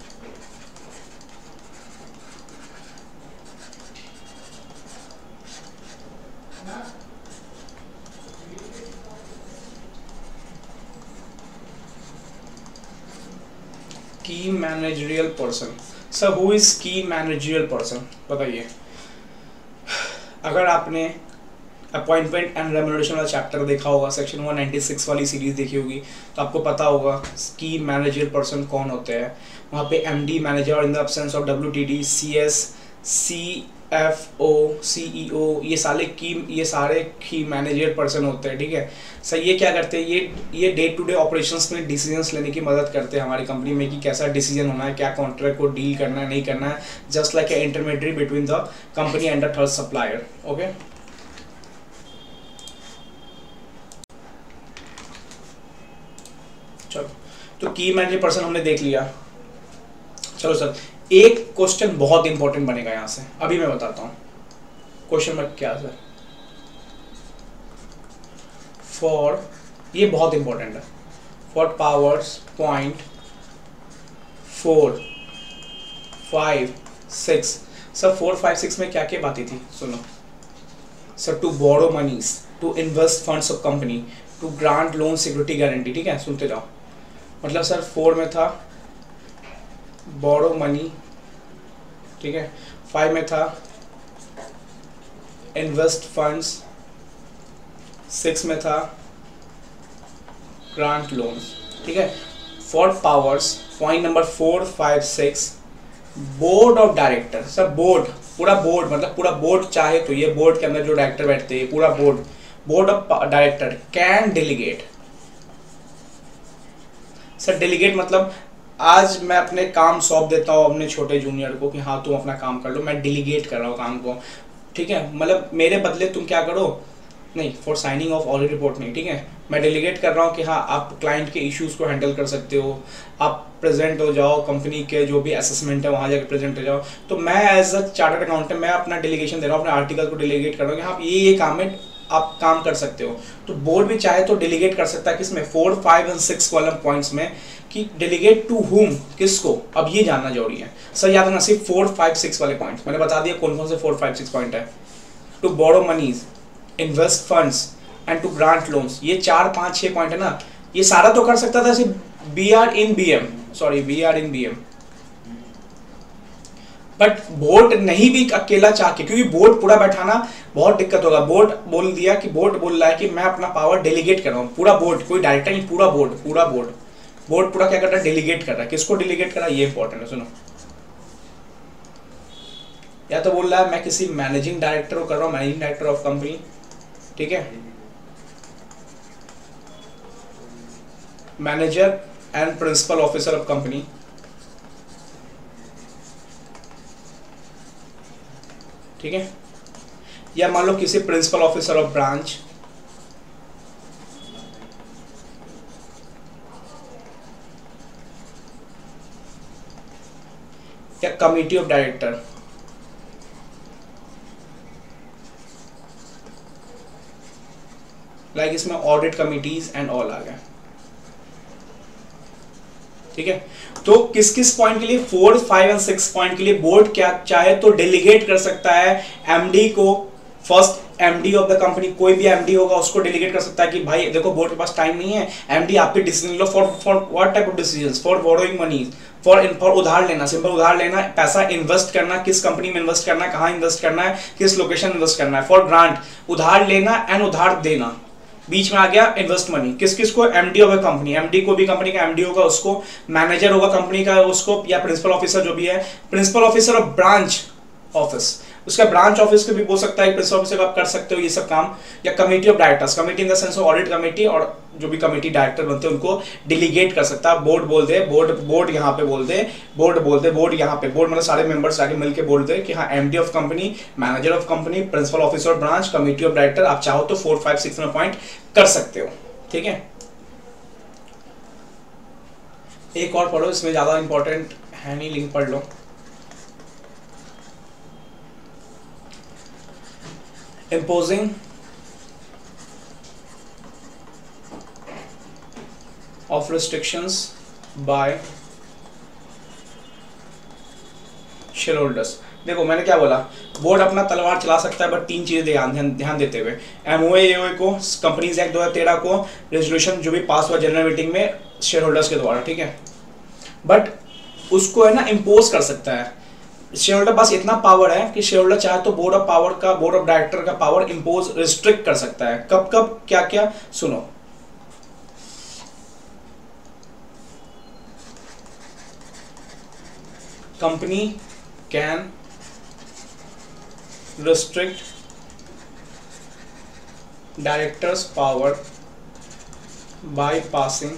key managerial person. Sir who is key managerial person, बताइए। अगर आपने अपॉइंटमेंट एंड रेम्युनरेशन वाला चैप्टर देखा होगा, सेक्शन वन नाइंटी सिक्स वाली सीरीज देखी होगी, तो आपको पता होगा की मैनेजरियल पर्सन कौन होते हैं। वहाँ पे MD manager in the absence of WTD, CS, C F O, C E O, ये सारे की ये सारे की मैनेजर पर्सन होते हैं, ठीक है सर। ये क्या करते हैं, ये ये डे टू डे ऑपरेशंस में डिसीजंस लेने की मदद करते हैं हमारी कंपनी में कि कैसा डिसीजन होना है, क्या कॉन्ट्रैक्ट को डील करना है, नहीं करना है, just like a intermediate between the company and the third supplier. Okay, चलो तो की मैनेजर पर्सन हमने देख लिया। चलो सर, एक क्वेश्चन बहुत इंपॉर्टेंट बनेगा यहां से, अभी मैं बताता हूं क्वेश्चन में क्या सर। फॉर, ये बहुत इंपॉर्टेंट है, for powers point four five six. Sir four five six में क्या क्या बातें थी, सुनो sir. To borrow monies, to invest funds of company, to grant loan security guarantee, ठीक है सुनते जाओ। मतलब सर फोर में था बोरो मनी, ठीक है, फाइव में था इन्वेस्ट फंड्स, सिक्स में था ग्रांट लोन्स, ठीक है। For powers point number four five six, board of director. Sir board, पूरा बोर्ड, मतलब पूरा बोर्ड चाहे तो, ये बोर्ड के अंदर जो डायरेक्टर बैठते हैं पूरा board, board of director can delegate. Sir delegate मतलब आज मैं अपने काम सौंप देता हूँ अपने छोटे जूनियर को कि हाँ तुम अपना काम कर लो, मैं डेलीगेट कर रहा हूँ काम को, ठीक है। मतलब मेरे बदले तुम क्या करो, नहीं for signing of audit report नहीं, ठीक है, मैं डेलीगेट कर रहा हूँ कि हाँ आप क्लाइंट के इश्यूज को हैंडल कर सकते हो, आप प्रेजेंट हो जाओ, कंपनी के जो भी असेसमेंट है वहाँ जाकर प्रेजेंट हो जाओ। तो मैं एज अ चार्टर्ड अकाउंटेंट मैं अपना डेलीगेशन दे रहा हूँ, अपने आर्टिकल को डेलीगेट कर रहा हूँ कि हाँ ये ये काम है, आप काम कर सकते हो। तो बोर्ड भी चाहे तो डेलीगेट कर सकता है किसमें, four five and six column points में, कि डेलीगेट टू हुम, किसको, अब ये जानना जरूरी है। सर याद रखना सिर्फ फोर फाइव सिक्स वाले पॉइंट्स, मैंने बता दिया कौन कौन से फोर फाइव सिक्स पॉइंट है। To borrow monies, invest funds and to grant loans, ये चार पाँच छः पॉइंट है ना, ये सारा तो कर सकता था सिर्फ B R in B M, sorry B R in B M, but board नहीं भी अकेला चाह के, क्योंकि बोर्ड पूरा बैठाना बहुत दिक्कत होगा। बोर्ड बोल दिया कि बोर्ड बोल रहा है कि मैं अपना पावर डेलीगेट कर रहा हूँ, पूरा बोर्ड, कोई डायरेक्टर नहीं, पूरा बोर्ड, पूरा बोर्ड बोर्ड पूरा क्या कर रहा है, डेलीगेट कर रहा है। किसको डेलीगेट कर रहा है, ये इंपॉर्टेंट है, सुनो। या तो बोल रहा है मैं किसी मैनेजिंग डायरेक्टर को कर रहा हूँ, मैनेजिंग डायरेक्टर ऑफ कंपनी, ठीक है, manager and principal officer of company, ठीक है, या मान लो किसी प्रिंसिपल ऑफिसर ऑफ ब्रांच, या कमिटी ऑफ डायरेक्टर, लाइक इसमें ऑडिट कमिटीज एंड ऑल आ गया, ठीक है। तो किस किस पॉइंट के लिए, four five and six point के लिए बोर्ड क्या चाहे तो डेलीगेट कर सकता है एमडी को, first MD of the company, कोई भी एमडी होगा उसको डेलीगेट कर सकता है कि भाई देखो बोर्ड के पास टाइम नहीं है, एमडी आप भी डिसीजन लो for for what type of decisions, for borrowing money, for for उधार लेना, सिंपल उधार लेना, पैसा इन्वेस्ट करना, किस कंपनी में इन्वेस्ट करना है, कहाँ इन्वेस्ट करना है, किस लोकेशन इन्वेस्ट करना है, फॉर ग्रांट उधार लेना एंड उधार देना, बीच में आ गया इन्वेस्ट मनी, किस किस को, एमडी होगा कंपनी, एमडी को भी कंपनी का एमडी होगा उसको, मैनेजर होगा कंपनी का उसको, या प्रिंसिपल ऑफिसर जो भी है, principal officer of branch office, उसका ब्रांच ऑफिस को भी बोल सकता है, प्रिंसिपल ऑफिसर आप कर सकते हो ये सब काम, या committee of directors, committee in the sense of audit committee, और जो भी कमेटी डायरेक्टर बनते हैं उनको डेलीगेट कर सकता है। बोर्ड बोल दे, बोर्ड बोर्ड यहाँ पे बोल दे, बोर्ड बोल दे, बोर्ड यहाँ पे, बोर्ड मतलब सारे मेंबर्स आके मिलकर बोल दे कि हाँ MD of company, manager of company, principal officer of branch, committee of director, आप चाहो तो फोर फाइव सिक्स में पॉइंट कर सकते हो, ठीक है। एक और पढ़ो, इसमें ज्यादा इंपॉर्टेंट है नहीं, लिंक पढ़ लो। imposing of restrictions by shareholders। देखो मैंने क्या बोला, बोर्ड अपना तलवार चला सकता है, बट तीन चीजें ध्यान ध्यान ध्यान देते हुए, एमओए एओए को, कंपनीज एक्ट दो हज़ार तेरह को, रेजोल्यूशन जो भी पास हुआ जनरल मीटिंग में शेयर होल्डर्स के द्वारा, ठीक है, बट उसको है ना इम्पोज कर सकता है। शेयर होल्डर पास इतना पावर है कि शेयर होल्डर चाहे तो बोर्ड ऑफ पावर का, बोर्ड ऑफ डायरेक्टर का पावर इंपोज, रिस्ट्रिक्ट कर सकता है। कब कब क्या क्या, सुनो। Company can restrict director's power by passing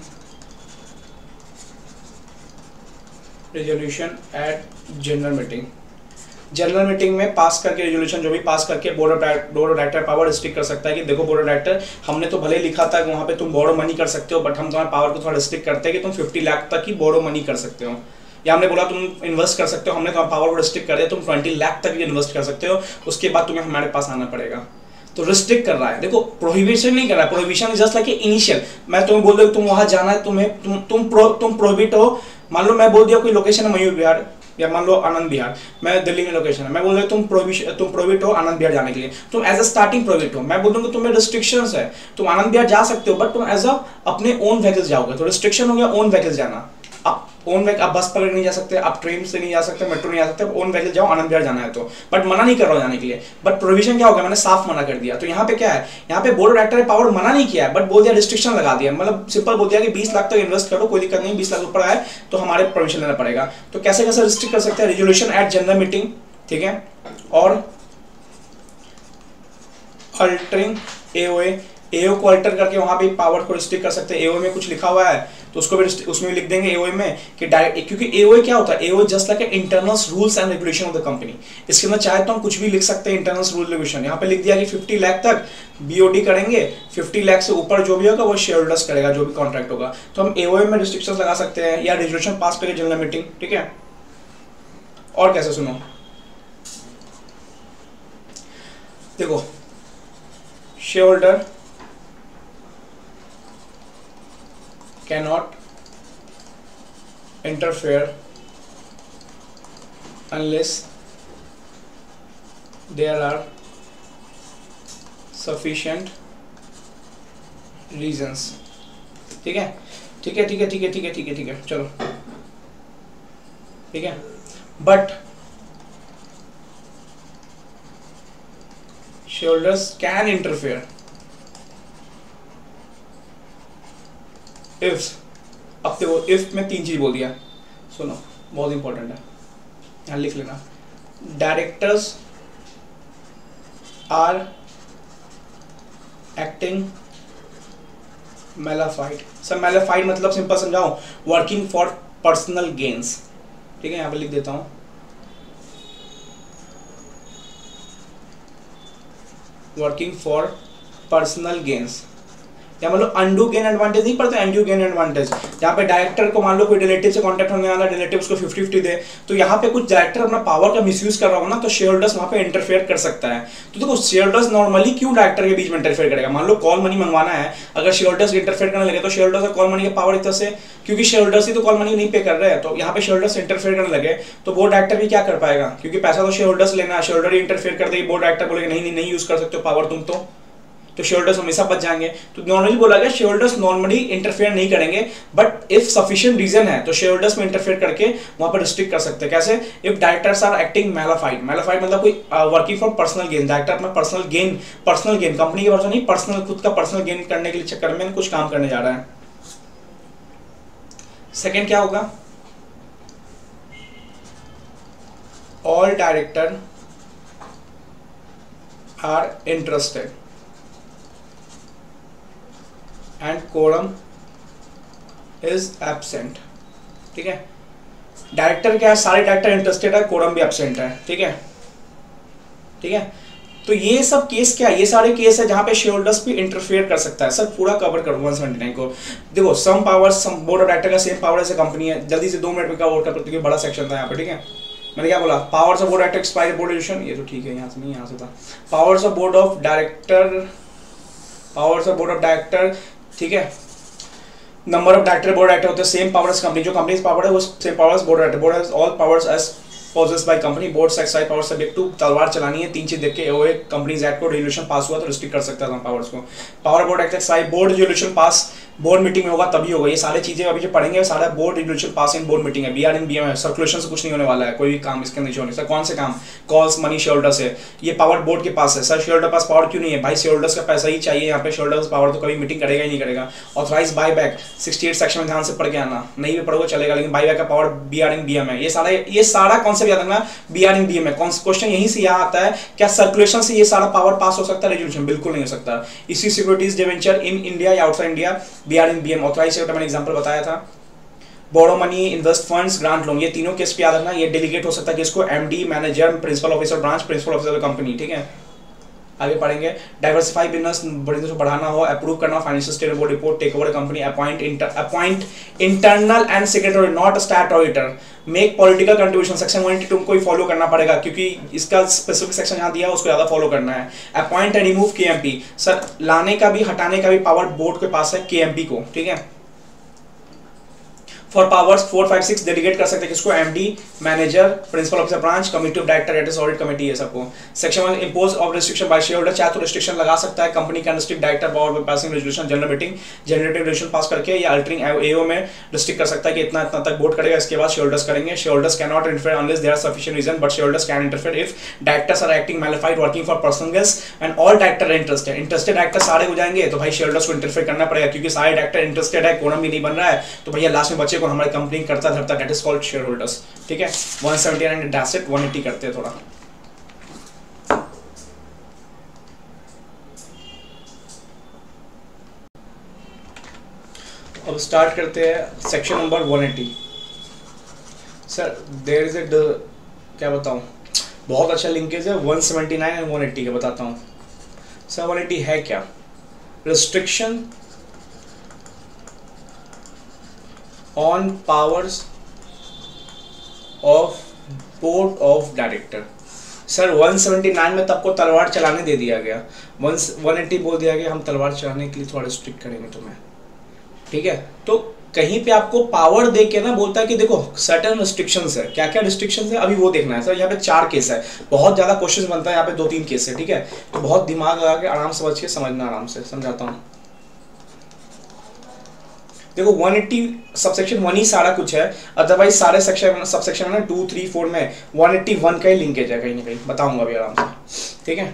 resolution at general meeting। General meeting में पास करके रेजोल्यूशन जो भी पास करके board of board of director power restrict कर सकता है कि देखो बोर्ड ऑफ डायरेक्टर, हमने तो भले लिखा था कि वहाँ पे तुम बोरो मनी कर सकते हो, बट हम तुम्हारे पावर को थोड़ा रिस्ट्रिक्ट करते हैं कि तुम फिफ्टी लाख तक ही बोरो मनी कर सकते हो, या हमने बोला तुम इन्वेस्ट कर सकते हो, हमने तुम्हारे पावर को रिस्ट्रिक्ट कर दिया, तुम ट्वेंटी लाख तक ही इन्वेस्ट कर सकते हो, उसके बाद तुम्हें हमारे पास आना पड़ेगा। तो रिस्ट्रिक्ट कर रहा है, देखो प्रोहिबिशन नहीं कर रहा है, प्रोहिबिशन जस्ट लाइक इनिशियल। मैं तुम्हें बोल रहा तुम वहां जाना है, तुम्हें तुम तुम प्रो, तुम प्रोहिबिट हो। मान लो मैं बोल दिया कोई लोकेशन है मयूर विहार, या मान लो आनंद विहार, मैं दिल्ली में लोकेशन है, मैं बोल रहा तुम प्रोहिबिशन तुम प्रोहिबिट हो आनंद विहार जाने के लिए, तुम एज अ स्टार्टिंग प्रोहिबिट हो। मैं बोल दूंगा तुम्हें रिस्ट्रिक्शंस है, तुम आनंद विहार जा सकते हो, बट तुम एज अ अपने ओन व्हीकल जाओगे, तो रिस्ट्रिक्शन हो गया ओन व्हीकल जाना। आप ओन व्हीकल, आप बस पकड़ नहीं जा सकते, आप ट्रेन से नहीं जा सकते, मेट्रो नहीं जा सकते, ओन व्हीकल जाओ, आनंद विहार जाना है तो, बट मना नहीं कर रहा हूं जाने के लिए। बट प्रोविजन क्या हो गया, मैंने साफ मना कर दिया। तो यहाँ पे क्या है, यहाँ पे बोर्ड ऑफ डायरेक्टर ने पावर मना नहीं किया है, बट बोल दिया रिस्ट्रिक्शन लगा दिया, मतलब सिंपल बोल दिया कि बीस लाख तक इन्वेस्ट करो, कोई दिक्कत नहीं, बीस लाख ऊपर आए तो हमारे परमिशन लेना पड़ेगा। तो कैसे कैसे रिस्ट्रिक्ट कर सकते हैं, रेजोल्यूशन एट जनरल मीटिंग, ठीक है, और अल्टरिंग एओए, एओ को अल्टर करके वहां पे पावर को रिस्ट्रिक्ट कर सकते हैं। एओ में कुछ लिखा हुआ है तो उसको भी उसमें भी लिख देंगे एओ में कि डायरेक्ट, क्योंकि एओ क्या होता है, A O just like internal rules and regulation of the company. इसके अंदर चाहे तो हम कुछ भी लिख सकते हैं, इंटरनल रूल रेगुलेशन। यहाँ पे लिख दिया कि फिफ्टी लाख तक बीओडी करेंगे, फिफ्टी लाख से ऊपर जो भी होगा वो शेयर होल्डर्स करेगा, जो भी कॉन्ट्रैक्ट होगा। तो हम एओ में रिस्ट्रिक्शन लगा सकते हैं, या रेजोल्यूशन पास करके जनरल मीटिंग, ठीक है। और कैसे सुनो, देखो share holder cannot interfere unless there are sufficient reasons, ठीक है ठीक है ठीक है ठीक है ठीक है ठीक है ठीक है चलो ठीक है। But shareholders can interfere if, अब देखो इफ में तीन चीज बोल दिया, सुनो बहुत इंपॉर्टेंट है, यहाँ लिख लेना। Directors are acting mala fide. Sir mala fide मतलब सिंपल समझाऊं, वर्किंग फॉर पर्सनल गेन्स, ठीक है, यहाँ पे लिख देता हूं, वर्किंग फॉर पर्सनल गेन्स, या मतलब अनडू गेन एडवांटेज नहीं पड़ता, अनडू गेन एडवांटेज, जहाँ पे डायरेक्टर को मान लो कोई रिलेटिव से कांटेक्ट होने वाला, रिलेटिव उसको फिफ्टी फिफ्टी दे, तो यहाँ पे कुछ डायरेक्टर अपना पावर का मिसयूज कर रहा होगा ना, तो शेयर होल्डर्स वहाँ पे इंटरफेयर कर सकता है। तो देखो शेयर होल्डर्स नॉर्मली क्यों डायरेक्टर के बीच में इंटरफेयर करेगा, मान लो कॉल मनी मंगवाना है, अगर शेयर होल्डर्स इंटरफेयर करने लगे तो शेयर होल्डर्स कॉल मनी का पावर इतना से, क्योंकि शेयर होल्डर्स ही तो कॉल मनी नहीं पे कर रहे हैं, तो यहाँ पे शेयर होल्डर्स इंटरफेयर करने लगे तो बोर्ड डायरेक्टर भी क्या कर पाएगा, क्योंकि पैसा तो शेयर होल्डर्स लेना है, शेयर होल्डर ही इंटरफेयर कर देगी, बोर्ड डायरेक्टर बोलेगा नहीं नहीं नहीं यूज कर सकते हो पावर तुम, तो तो शेयर होल्डर्स हमेशा बच जाएंगे। तो नॉर्मली बोला गया शेयर होल्डर्स नॉर्मली इंटरफेयर नहीं करेंगे, बट इफ सफिशिएंट रीजन है तो शेयर होल्डर्स में इंटरफेयर करके वहां पर रिस्ट्रिक्ट कर सकते हैं। कैसे, if directors are acting mala fide, mala fide मतलब कोई working for personal gain, director अपना personal gain, personal gain company के पर्सनल नहीं, पर्सनल खुद का पर्सनल गेन करने के लिए चक्कर में कुछ काम करने जा रहा है। सेकेंड क्या होगा, all director are interested and quorum is absent, ठीक है। डायरेक्टर क्या है, सारे डायरेक्टर इंटरेस्टेड है, कोरम भी एब्सेंट है, ठीक है ठीक है। तो ये सब केस क्या है, ये सारे केस है जहां पे शेयर होल्डर्स भी इंटरफेयर कर सकता है। सर पूरा कवर करो वन सेवेंटी नाइन को, देखो some powers, some board of director का सेम पावर ऐसे कंपनी है, जल्दी से दो मिनट में कवर कर, क्योंकि बड़ा सेक्शन था यहाँ पे, ठीक है। मैंने क्या बोला, powers of board director expire board resolution, ये तो ठीक है, यहाँ से नहीं यहाँ से था, powers of board of director, powers of board of director, ठीक है। Number of director board director होते हैं सेम पावर्स कंपनी, जो कंपनी पावर है वो same powers board director, board has all powers as possessed by company, board exercise power subject to, तलवार चलानी है, तीन चीज देख के ओए कंपनीज एक्ट को रेजोल्यूशन पास हुआ तो रिस्ट्रिक्ट कर सकता है पावर्स को। Power board exercise board resolution pass board meeting में होगा तभी होगा। ये सारी चीजें अभी जो पढ़ेंगे सारा board resolution pass in board meeting है, B R in B M है, सर्कुलेशन से कुछ नहीं होने वाला है, कोई भी काम इसके नीचे होने। सर कौन से काम? कॉल्स, मनी, शेयर होल्डर्स है, ये पावर बोर्ड के पास है। सर शेयर होल्डर पास पावर क्यों नहीं है? भाई शेयर होल्डर्स का पैसा ही चाहिए यहाँ पे, शेयर होल्डर्स पावर तो कभी मीटिंग करेगा ही नहीं करेगा। Authorise buy back sixty eight section में ध्यान से पढ़ के आना, नहीं भी पढ़ोगे चलेगा, लेकिन बाय बैक का power B R in B M है। ये सारा ये सारा कॉन्सेप्ट याद रखना, B R in B M है। क्वेश्चन यहीं से यहाँ आता है, क्या सर्कुलेशन से ये सारा पावर पास हो सकता है? रेजोल्यूशन बिल्कुल नहीं हो सकता। इसी सिक्योरिटीज डिवेंचर इन इंडिया या outside India, B R in B M. Authorise share मैंने एग्जांपल बताया था। Borrow money, invest funds, grant loan, ये तीनों केस पे याद रखना। ये डेलीगेट हो सकता है किसको? MD, manager, principal officer branch, principal officer company, ठीक है। आगे पढ़ेंगे। डाइवर्सिफाई बिजनेस, बिजनेस को बढ़ाना हो, अप्रूव करना, financial statement report, take over company, appoint inter appoint internal and secretary, not stat auditor, make political contribution, section one eighty two को ही फॉलो करना पड़ेगा क्योंकि इसका स्पेसिफिक सेक्शन यहाँ दिया है, उसको ज्यादा फॉलो करना है। Appoint and remove KMP, sir लाने का भी हटाने का भी पावर बोर्ड के पास है, केएमपी को, ठीक है। For powers four five six delegate कर सकते हैं किसको? MD, manager, principal officer branch, committee of director, at audit committee, ये सबको। Section one impose of restriction by share holder, चाहे तो रिस्ट्रिक्शन लगा सकता है, company can restrict director power by passing resolution, general meeting generative resolution pass करके या altering एओ में रिस्ट्रिक्ट कर सकता है कि इतना इतना तक वोट करेगा, इसके बाद शेयर होल्डर्स करेंगे। Shareholders can not interfere unless there are sufficient reason, but shareholders can interfere if directors are acting malafide, working for personal gains and all director interested. Interested director सारे हो जाएंगे तो भाई share holders को interfere करना पड़ेगा, क्योंकि सारे डायरेक्टर इंटरेस्टेड है, कोरम भी नहीं बन रहा है, तो भैया लास्ट में बच्चे को हमारी कंपनी करता धरता, that is called shareholders, ठीक है। वन सेवेंटी नाइन डैशेट वन एटी करते हैं थोड़ा। अब स्टार्ट करते हैं section number one eighty. Sir there is a क्या बताऊं, बहुत अच्छा लिंकेज है one seventy nine and one eighty का, बताता हूं। सर वन एटी है क्या? Restriction on powers of board of director. Sir one seventy nine में तो आपको तलवार चलाने दे दिया गया, वन एटी बोल दिया गया हम तलवार चलाने के लिए थोड़ा रिस्ट्रिक्ट करेंगे तुम्हें, ठीक है। तो कहीं पे आपको पावर दे के ना बोलता है कि देखो सर्टेन रिस्ट्रिक्शंस है, क्या क्या रिस्ट्रिक्शंस है अभी वो देखना है। सर यहाँ पे चार केस है, बहुत ज्यादा क्वेश्चन बनता है यहाँ पे, दो तीन केस है, ठीक है। तो बहुत दिमाग लगा के आराम से बच के समझना, आराम से समझाता हूँ। देखो वन एटी सबसेक्शन वन ही सारा कुछ है, अदरवाइज सारे सेक्शन सबसेक्शन में टू थ्री फोर में वन एटी वन का ही लिंकेज है कहीं ना कहीं, बताऊंगा अभी आराम से, ठीक है।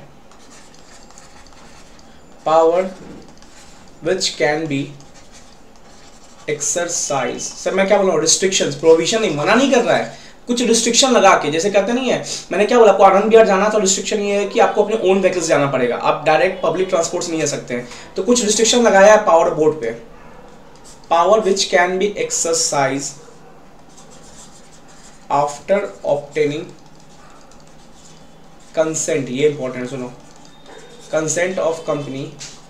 Power which can be exercise, sir मैं क्या बोल रहा हूँ, रिस्ट्रिक्शंस, प्रोविजन नहीं, मना नहीं कर रहा है, कुछ रिस्ट्रिक्शन लगा के, जैसे कहते नहीं है, मैंने क्या बोला आपको आनंद विहार जाना तो रिस्ट्रिक्शन ये है कि आपको अपने ओन व्हीकल्स जाना पड़ेगा, आप डायरेक्ट पब्लिक ट्रांसपोर्ट से नहीं जा सकते हैं, तो कुछ रिस्ट्रिक्शन लगाया है पावर बोर्ड पे। Power which can be exercise after obtaining consent, ये इंपॉर्टेंट सुनो, consent of company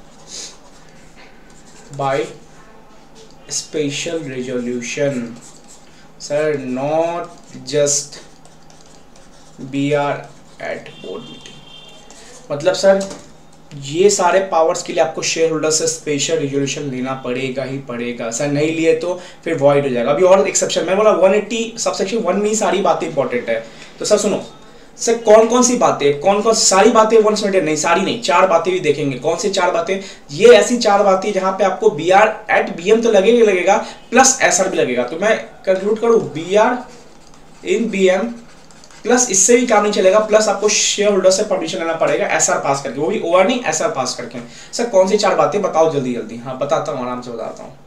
by special resolution. Sir not just B R at board meeting, मतलब सर ये सारे पावर्स के लिए आपको शेयर होल्डर से स्पेशल रेजोल्यूशन लेना पड़ेगा ही पड़ेगा। सर नहीं लिए तो फिर वॉइड हो जाएगा। अभी और एक्सेप्शन, मैं बोला वन एटी सबसेक्शन वन में ही सारी बातें इंपॉर्टेंट है। तो सर सुनो, सर कौन कौन सी बातें, कौन कौन सारी बातें वन सेवेंटी नहीं, सारी नहीं, चार बातें भी देखेंगे। कौन सी चार बातें? ये ऐसी चार बातें जहां पे आपको B R at B M तो लगेगा लगेगा प्लस एस आर भी लगेगा। तो मैं कंक्लूड करूं B R in B M plus, इससे भी काम नहीं चलेगा, प्लस आपको शेयर होल्डर से परमिशन लेना पड़ेगा एसआर पास करके, वो भी ओआर नहीं एसआर पास करके। सर कौन सी चार बातें बताओ जल्दी जल्दी। हाँ बताता हूँ, आराम से बताता हूँ।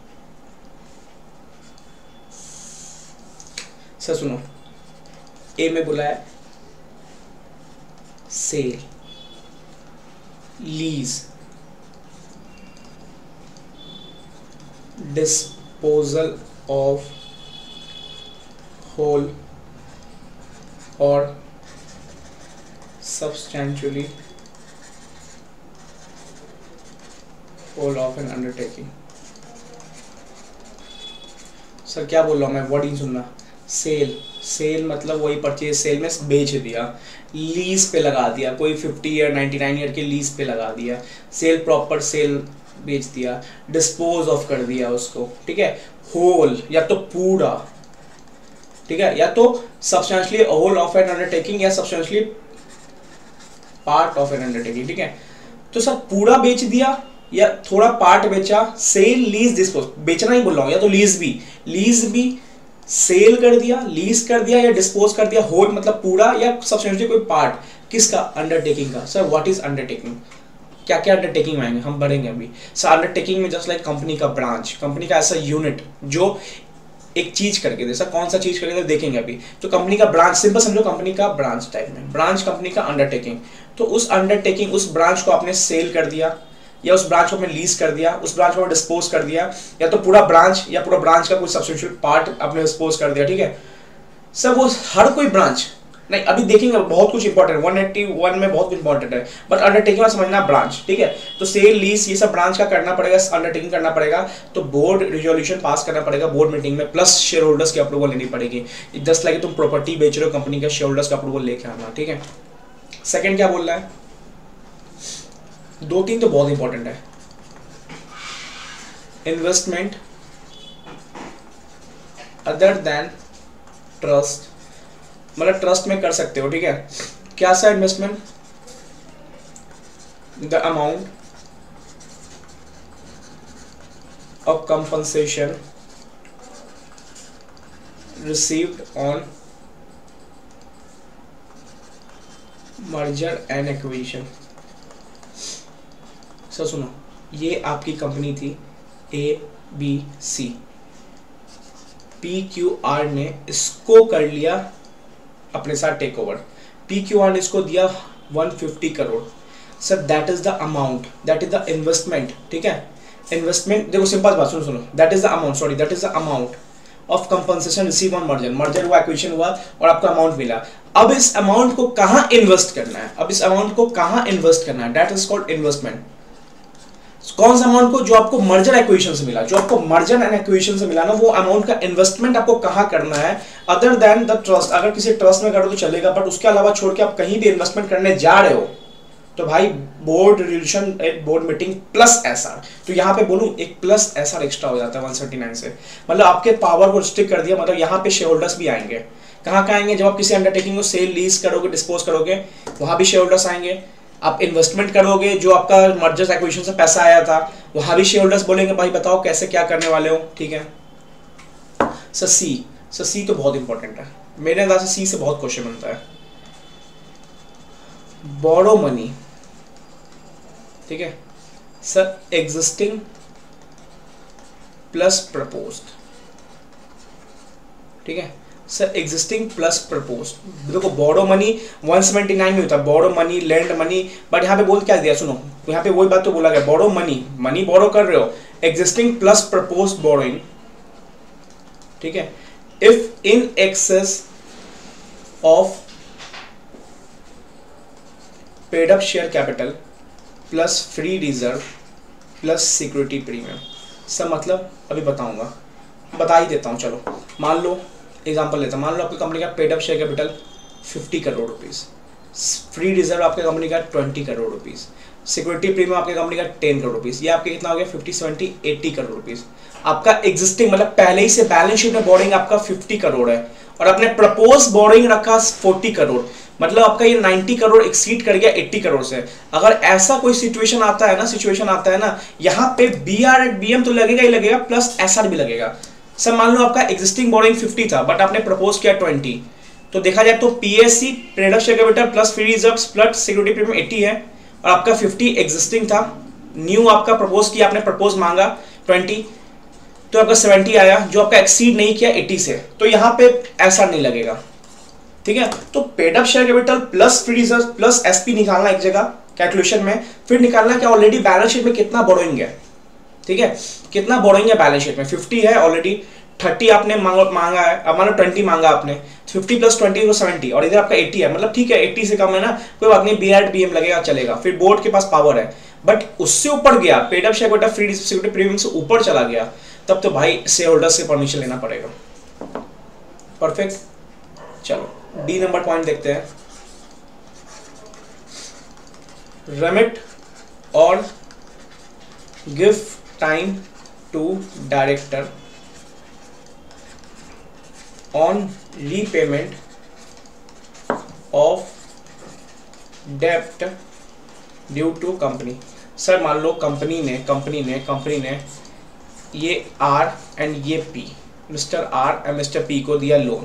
सर सुनो, ए में बोला है sale, lease, disposal of whole और substantially whole of an undertaking। Sir क्या बोल रहा हूँ मैं, वर्ड ही सुनना। सेल, सेल मतलब वही परचेज, सेल में बेच दिया, लीज पे लगा दिया, कोई fifty year ninety nine year के लीज पे लगा दिया, सेल प्रॉपर सेल बेच दिया, डिस्पोज ऑफ कर दिया उसको, ठीक है। होल या तो पूरा, ठीक है, या तो substantially whole of an undertaking या substantially part of an undertaking, ठीक है। तो सर पूरा बेच दिया या थोड़ा पार्ट बेचा, सेल लीज डिस्पोज, बेचना ही बोल रहा हूँ, या तो लीज भी, लीज भी सेल कर दिया, लीज कर दिया या डिस्पोज कर दिया, होल मतलब पूरा या सब्सटेंशियल कोई पार्ट, किसका, अंडरटेकिंग का। सर व्हाट इज अंडरटेकिंग, क्या क्या अंडरटेकिंग में आएंगे हम बढ़ेंगे अभी। सर अंडरटेकिंग में जस्ट लाइक कंपनी का ब्रांच, कंपनी का ऐसा यूनिट जो एक चीज करके दे। सर कौन सा चीज करके दे देखेंगे अभी। तो कंपनी का ब्रांच, सिंपल समझो कंपनी का ब्रांच टाइप में, ब्रांच कंपनी का अंडरटेकिंग। तो उस अंडरटेकिंग, उस ब्रांच को आपने सेल कर दिया या उस ब्रांच को आपने लीज कर दिया, उस ब्रांच को डिस्पोज कर दिया, या तो पूरा ब्रांच या पूरा ब्रांच का कोई सब्सटेंशियल पार्ट आपने डिस्पोज कर दिया, ठीक है। सर वो हर कोई ब्रांच नहीं, अभी देखेंगे बहुत कुछ इंपॉर्टेंट है, एक सौ इक्यासी में बहुत कुछ इंपॉर्टेंट है, बट अंडरटेकिंग में समझना ब्रांच, ठीक है। तो सेल लीज ये सब ब्रांच का करना पड़ेगा, अंडरटेकिंग करना पड़ेगा, तो बोर्ड रिजोल्यूशन पास करना पड़ेगा बोर्ड मीटिंग में, प्लस शेयर होल्डर्स की अप्रूवल लेनी पड़ेगी। जस्ट लाइक तुम प्रॉपर्टी बेच रहे हो, कंपनी का शेयर होल्डर्स का अप्रूवल लेके आना, ठीक है। सेकेंड क्या बोल रहा है, दो तीन तो बहुत इंपॉर्टेंट है, इन्वेस्टमेंट अदर देन ट्रस्ट, मतलब ट्रस्ट में कर सकते हो, ठीक है। क्या सा investment, the amount of compensation received on merger and acquisition. Sir सुनो, ये आपकी कंपनी थी A B C, P Q R ने इसको कर लिया अपने साथ take over, P Q R ने इसको दिया एक सौ पचास crore. Sir that is the amount, that is the investment, ठीक है। इन्वेस्टमेंट देखो सिंपल बात सुनो सुनो, that is the amount, sorry that is the amount of compensation receive on merger, merger हुआ, एक्विजिशन हुआ और आपका अमाउंट मिला। अब इस अमाउंट को कहां इन्वेस्ट करना है, अब इस अमाउंट को कहां इन्वेस्ट करना है, दैट इज कॉल्ड इन्वेस्टमेंट। कौन सा अमाउंट को, जो आपको मर्जर एक्विजिशन से मिला, जो आपको मर्जर एंड एक्विजिशन से मिला ना, वो अमाउंट का इन्वेस्टमेंट आपको कहां करना है, अदर देन द ट्रस्ट। अगर किसी ट्रस्ट में करो तो चलेगा, बट उसके अलावा छोड़ के आप कहीं भी इन्वेस्टमेंट करने जा रहे हो तो भाई board resolution, board meeting plus SR. तो यहाँ पे बोलूं एक प्लस एसआर एक्स्ट्रा हो जाता है एक सौ उन्यासी से, मतलब आपके पावर को स्टिक कर दिया, मतलब यहाँ पे शेयर होल्डर्स भी आएंगे। कहाँ कहाँ आएंगे, जब आप किसी अंडरटेकिंग को सेल लीज करोगे, डिस्पोज करोगे, वहां भी शेयर होल्डर्स आएंगे। आप इन्वेस्टमेंट करोगे, जो आपका मर्जर्स एक्विजिशन से पैसा आया था, वहां भी शेयर होल्डर्स बोलेंगे भाई बताओ कैसे क्या करने वाले हो, ठीक है। सर सी, सर सी तो बहुत इंपॉर्टेंट है, मेरे अंदाज से सी से बहुत क्वेश्चन बनता है। बोरो मनी, ठीक है सर, एग्जिस्टिंग प्लस प्रपोज्ड, ठीक है सर, एग्जिस्टिंग प्लस प्रपोज्ड। देखो बोरो मनी एक सौ उन्यासी में होता है, borrow money, lend money, but यहाँ पे बोल क्या दिया सुनो, यहाँ पे वही बात तो बोला गया, बोरो मनी, मनी बोरो कर रहे हो, एग्जिस्टिंग प्लस प्रपोज्ड बोरोइंग, ठीक है, if in excess of paid up share capital plus free reserve plus security premium. सब मतलब अभी बताऊंगा, बता ही देता हूं। चलो मान लो एग्जांपल लेता हूं, मान लो आपकी कंपनी का पेड अप शेयर कैपिटल पचास करोड़ रुपीस, फ्री रिजर्व आपकी कंपनी का बीस करोड़ रुपीस, सिक्योरिटी प्रीमियम आपकी कंपनी का दस करोड़ रुपीस, ये आपके कितना हो गया पचास, सत्तर, अस्सी करोड़ रुपीस। आपका एग्जिस्टिंग मतलब पहले ही से बैलेंस शीट में बोरिंग आपका पचास करोड़ है और आपने प्रपोज बोरिंग रखा चालीस करोड़, मतलब आपका ये नब्बे करोड़ एक्सीड कर गया अस्सी करोड़ से। अगर ऐसा कोई सिचुएशन आता है ना, सिचुएशन आता है ना, यहाँ पे B R at B M तो लगेगा ही लगेगा, प्लस एस आर भी लगेगा। सर मान लो आपका एग्जिस्टिंग बोरिंग पचास था बट आपने प्रपोज किया बीस, तो देखा जाए तो PSC paid up share capital plus free reserves plus security premium अस्सी है और आपका पचास एग्जिस्टिंग था, न्यू आपका प्रपोज किया, आपने प्रपोज मांगा बीस, तो आपका सत्तर आया जो आपका एक्सीड नहीं किया अस्सी से, तो यहाँ पे ऐसा नहीं लगेगा, ठीक है। तो paid up share capital plus free reserve plus SP निकालना एक जगह कैलकुलेशन में, फिर निकालना कि ऑलरेडी बैलेंस शीट में कितना बोरोइंग है, ठीक है, कितना बोरोइंग है बैलेंस शीट में, पचास है ऑलरेडी, तीस आपने मांगा है, अब मान लो बीस मांगा आपने, पचास प्लस बीस को सत्तर और इधर आपका अस्सी है, मतलब ठीक है अस्सी से कम है ना, कोई बात नहीं, बी आर बी एम लगेगा चलेगा, फिर बोर्ड के पास पावर है, बट उससे ऊपर गया, paid up share capital free security premium से ऊपर चला गया, तब तो भाई शेयर होल्डर से परमिशन लेना पड़ेगा। परफेक्ट, चलो डी नंबर पॉइंट देखते हैं, रेमिट और give time to director on repayment of डेप्ट ड्यू टू कंपनी। सर मान लो कंपनी ने कंपनी ने कंपनी ने ये आर एंड ये P, mister R and mister P को दिया लोन।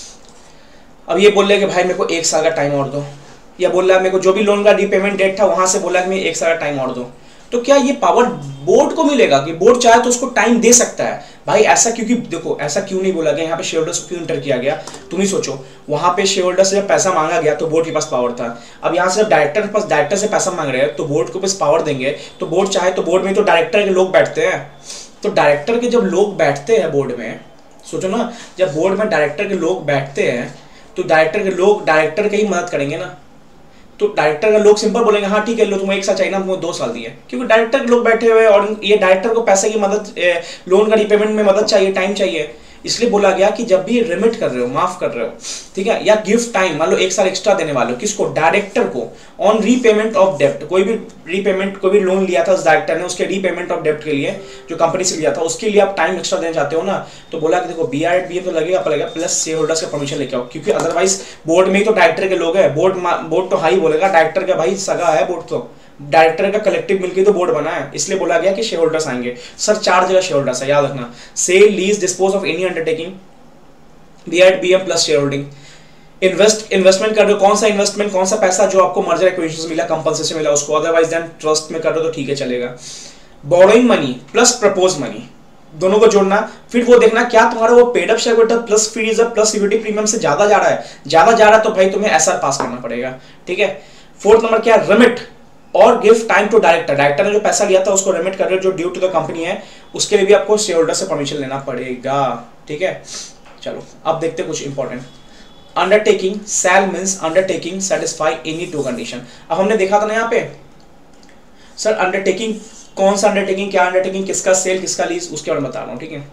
अब ये बोल रहे कि भाई मेरे को एक साल का टाइम और दो, या बोल रहा है मेरे को जो भी लोन का रीपेमेंट डेट था वहां से बोला कि मैं एक साल का टाइम और दो। तो क्या ये पावर बोर्ड को मिलेगा कि बोर्ड चाहे तो उसको टाइम दे सकता है? भाई ऐसा क्योंकि देखो ऐसा क्यों नहीं बोला गया यहाँ पे, शेयर होल्डर्स को क्यों इंटर किया गया? तुम ही सोचो, वहां पे शेयर होल्डर से जब पैसा मांगा गया तो बोर्ड के पास पावर था। अब यहाँ से जब डायरेक्टर के पास डायरेक्टर से पैसा मांग रहे हैं तो बोर्ड को पास पावर देंगे, तो बोर्ड चाहे तो बोर्ड में तो डायरेक्टर के लोग बैठते हैं, तो डायरेक्टर के जब लोग बैठते हैं बोर्ड में, सोचो ना, जब बोर्ड में डायरेक्टर के लोग बैठते हैं तो डायरेक्टर के लोग डायरेक्टर की ही मदद करेंगे ना। तो डायरेक्टर का लोग सिंपल बोलेंगे हाँ ठीक है लो तुम्हें एक साल चाहिए ना, तुम्हें दो साल दिए, क्योंकि डायरेक्टर के लोग बैठे हुए और ये डायरेक्टर को पैसे की मदद, लोन का रिपेमेंट में मदद चाहिए, टाइम चाहिए। इसलिए बोला गया कि जब भी रिमिट कर रहे हो, माफ कर रहे हो, ठीक है, या गिफ्ट टाइम, मान लो एक साल एक्स्ट्रा देने वाले हो, किसको? डायरेक्टर को, ऑन रीपेमेंट ऑफ डेप्ट। कोई भी रीपेमेंट, कोई भी लोन लिया था उस डायरेक्टर ने, उसके रीपेमेंट ऑफ डेप्ट के लिए जो कंपनी से लिया था उसके लिए आप टाइम एक्स्ट्रा देना चाहते हो ना, तो बोला कि देखो B R at B M तो लगेगा पड़ेगा, प्लस शेयर होल्डर्स का परमिशन लेके आओ, क्योंकि अदरवाइज बोर्ड में ही तो डायरेक्टर के लोग है, बोर्ड बोर्ड तो हाई बोलेगा, डायरेक्टर का भाई सगा है बोर्ड, तो डायरेक्टर का कलेक्टिव मिलकर तो बोर्ड बना है, इसलिए बोला गया कि शेयर होल्डर्स आएंगे। सर चार जगह शेयर होल्डर्स है, याद रखना, sale, lease, dispose of any undertaking, B R at B M plus shareholding. Invest investment कर रहे हो, कौन सा इन्वेस्टमेंट, कौन सा पैसा जो आपको मर्जर एक्विजिशन से मिला, कंपनसेशन मिला उसको, अदरवाइज देन ट्रस्ट में कर रहे हो तो ठीक है चलेगा। Borrowing money plus propose money, दोनों को जोड़ना, फिर वो देखना क्या तुम्हारा वो paid up share capital plus free reserve plus equity premium से ज्यादा जा रहा है, ज्यादा जा रहा है तो भाई तुम्हें एसआर पास करना पड़ेगा, ठीक है। फोर्थ नंबर क्या है? रिमिट और give time to director, director ने जो पैसा लिया था उसको रिमिट कर रहे हो, जो ड्यू टू द कंपनी है, उसके लिए भी आपको शेयर होल्डर से परमिशन लेना पड़ेगा, ठीक है। चलो अब देखते हैं कुछ important. Undertaking sale means undertaking satisfy any two condition. अब हमने देखा था ना यहाँ पे सर अंडरटेकिंग, कौन सा अंडरटेकिंग, क्या अंडरटेकिंग, किसका सेल, किसका लीज, उसके बारे में बता रहा हूँ, ठीक है।